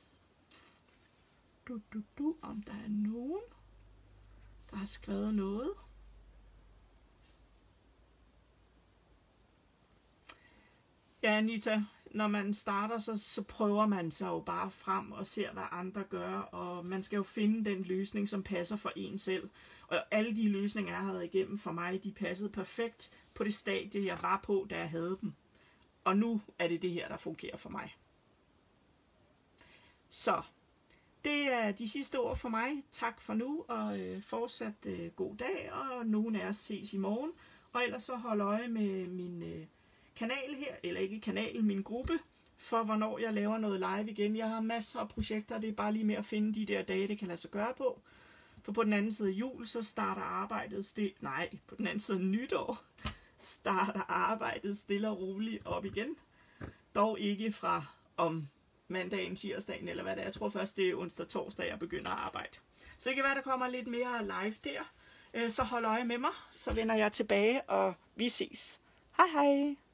om der er nogen, der har skrevet noget. Ja, Anita, når man starter, så prøver man sig jo bare frem og ser, hvad andre gør, og man skal jo finde den løsning, som passer for en selv. Og alle de løsninger, jeg har været igennem for mig, de passede perfekt på det stadie, jeg var på, da jeg havde dem. Og nu er det det her, der fungerer for mig. Så det er de sidste ord for mig. Tak for nu, og fortsat god dag, og nogen af os ses i morgen. Og ellers så hold øje med min kanal her, eller ikke kanalen, min gruppe, for hvornår jeg laver noget live igen. Jeg har masser af projekter, det er bare lige med at finde de der dage, det kan lade sig gøre på. For på den anden side af jul, så starter arbejdet på den anden side af nytår, starter arbejdet stille og roligt op igen. Dog ikke fra om mandagen, tirsdagen, eller hvad det er. Jeg tror først, det er onsdag, torsdag, jeg begynder at arbejde. Så det kan være, der kommer lidt mere live der. Så hold øje med mig, så vender jeg tilbage, og vi ses. Hej hej!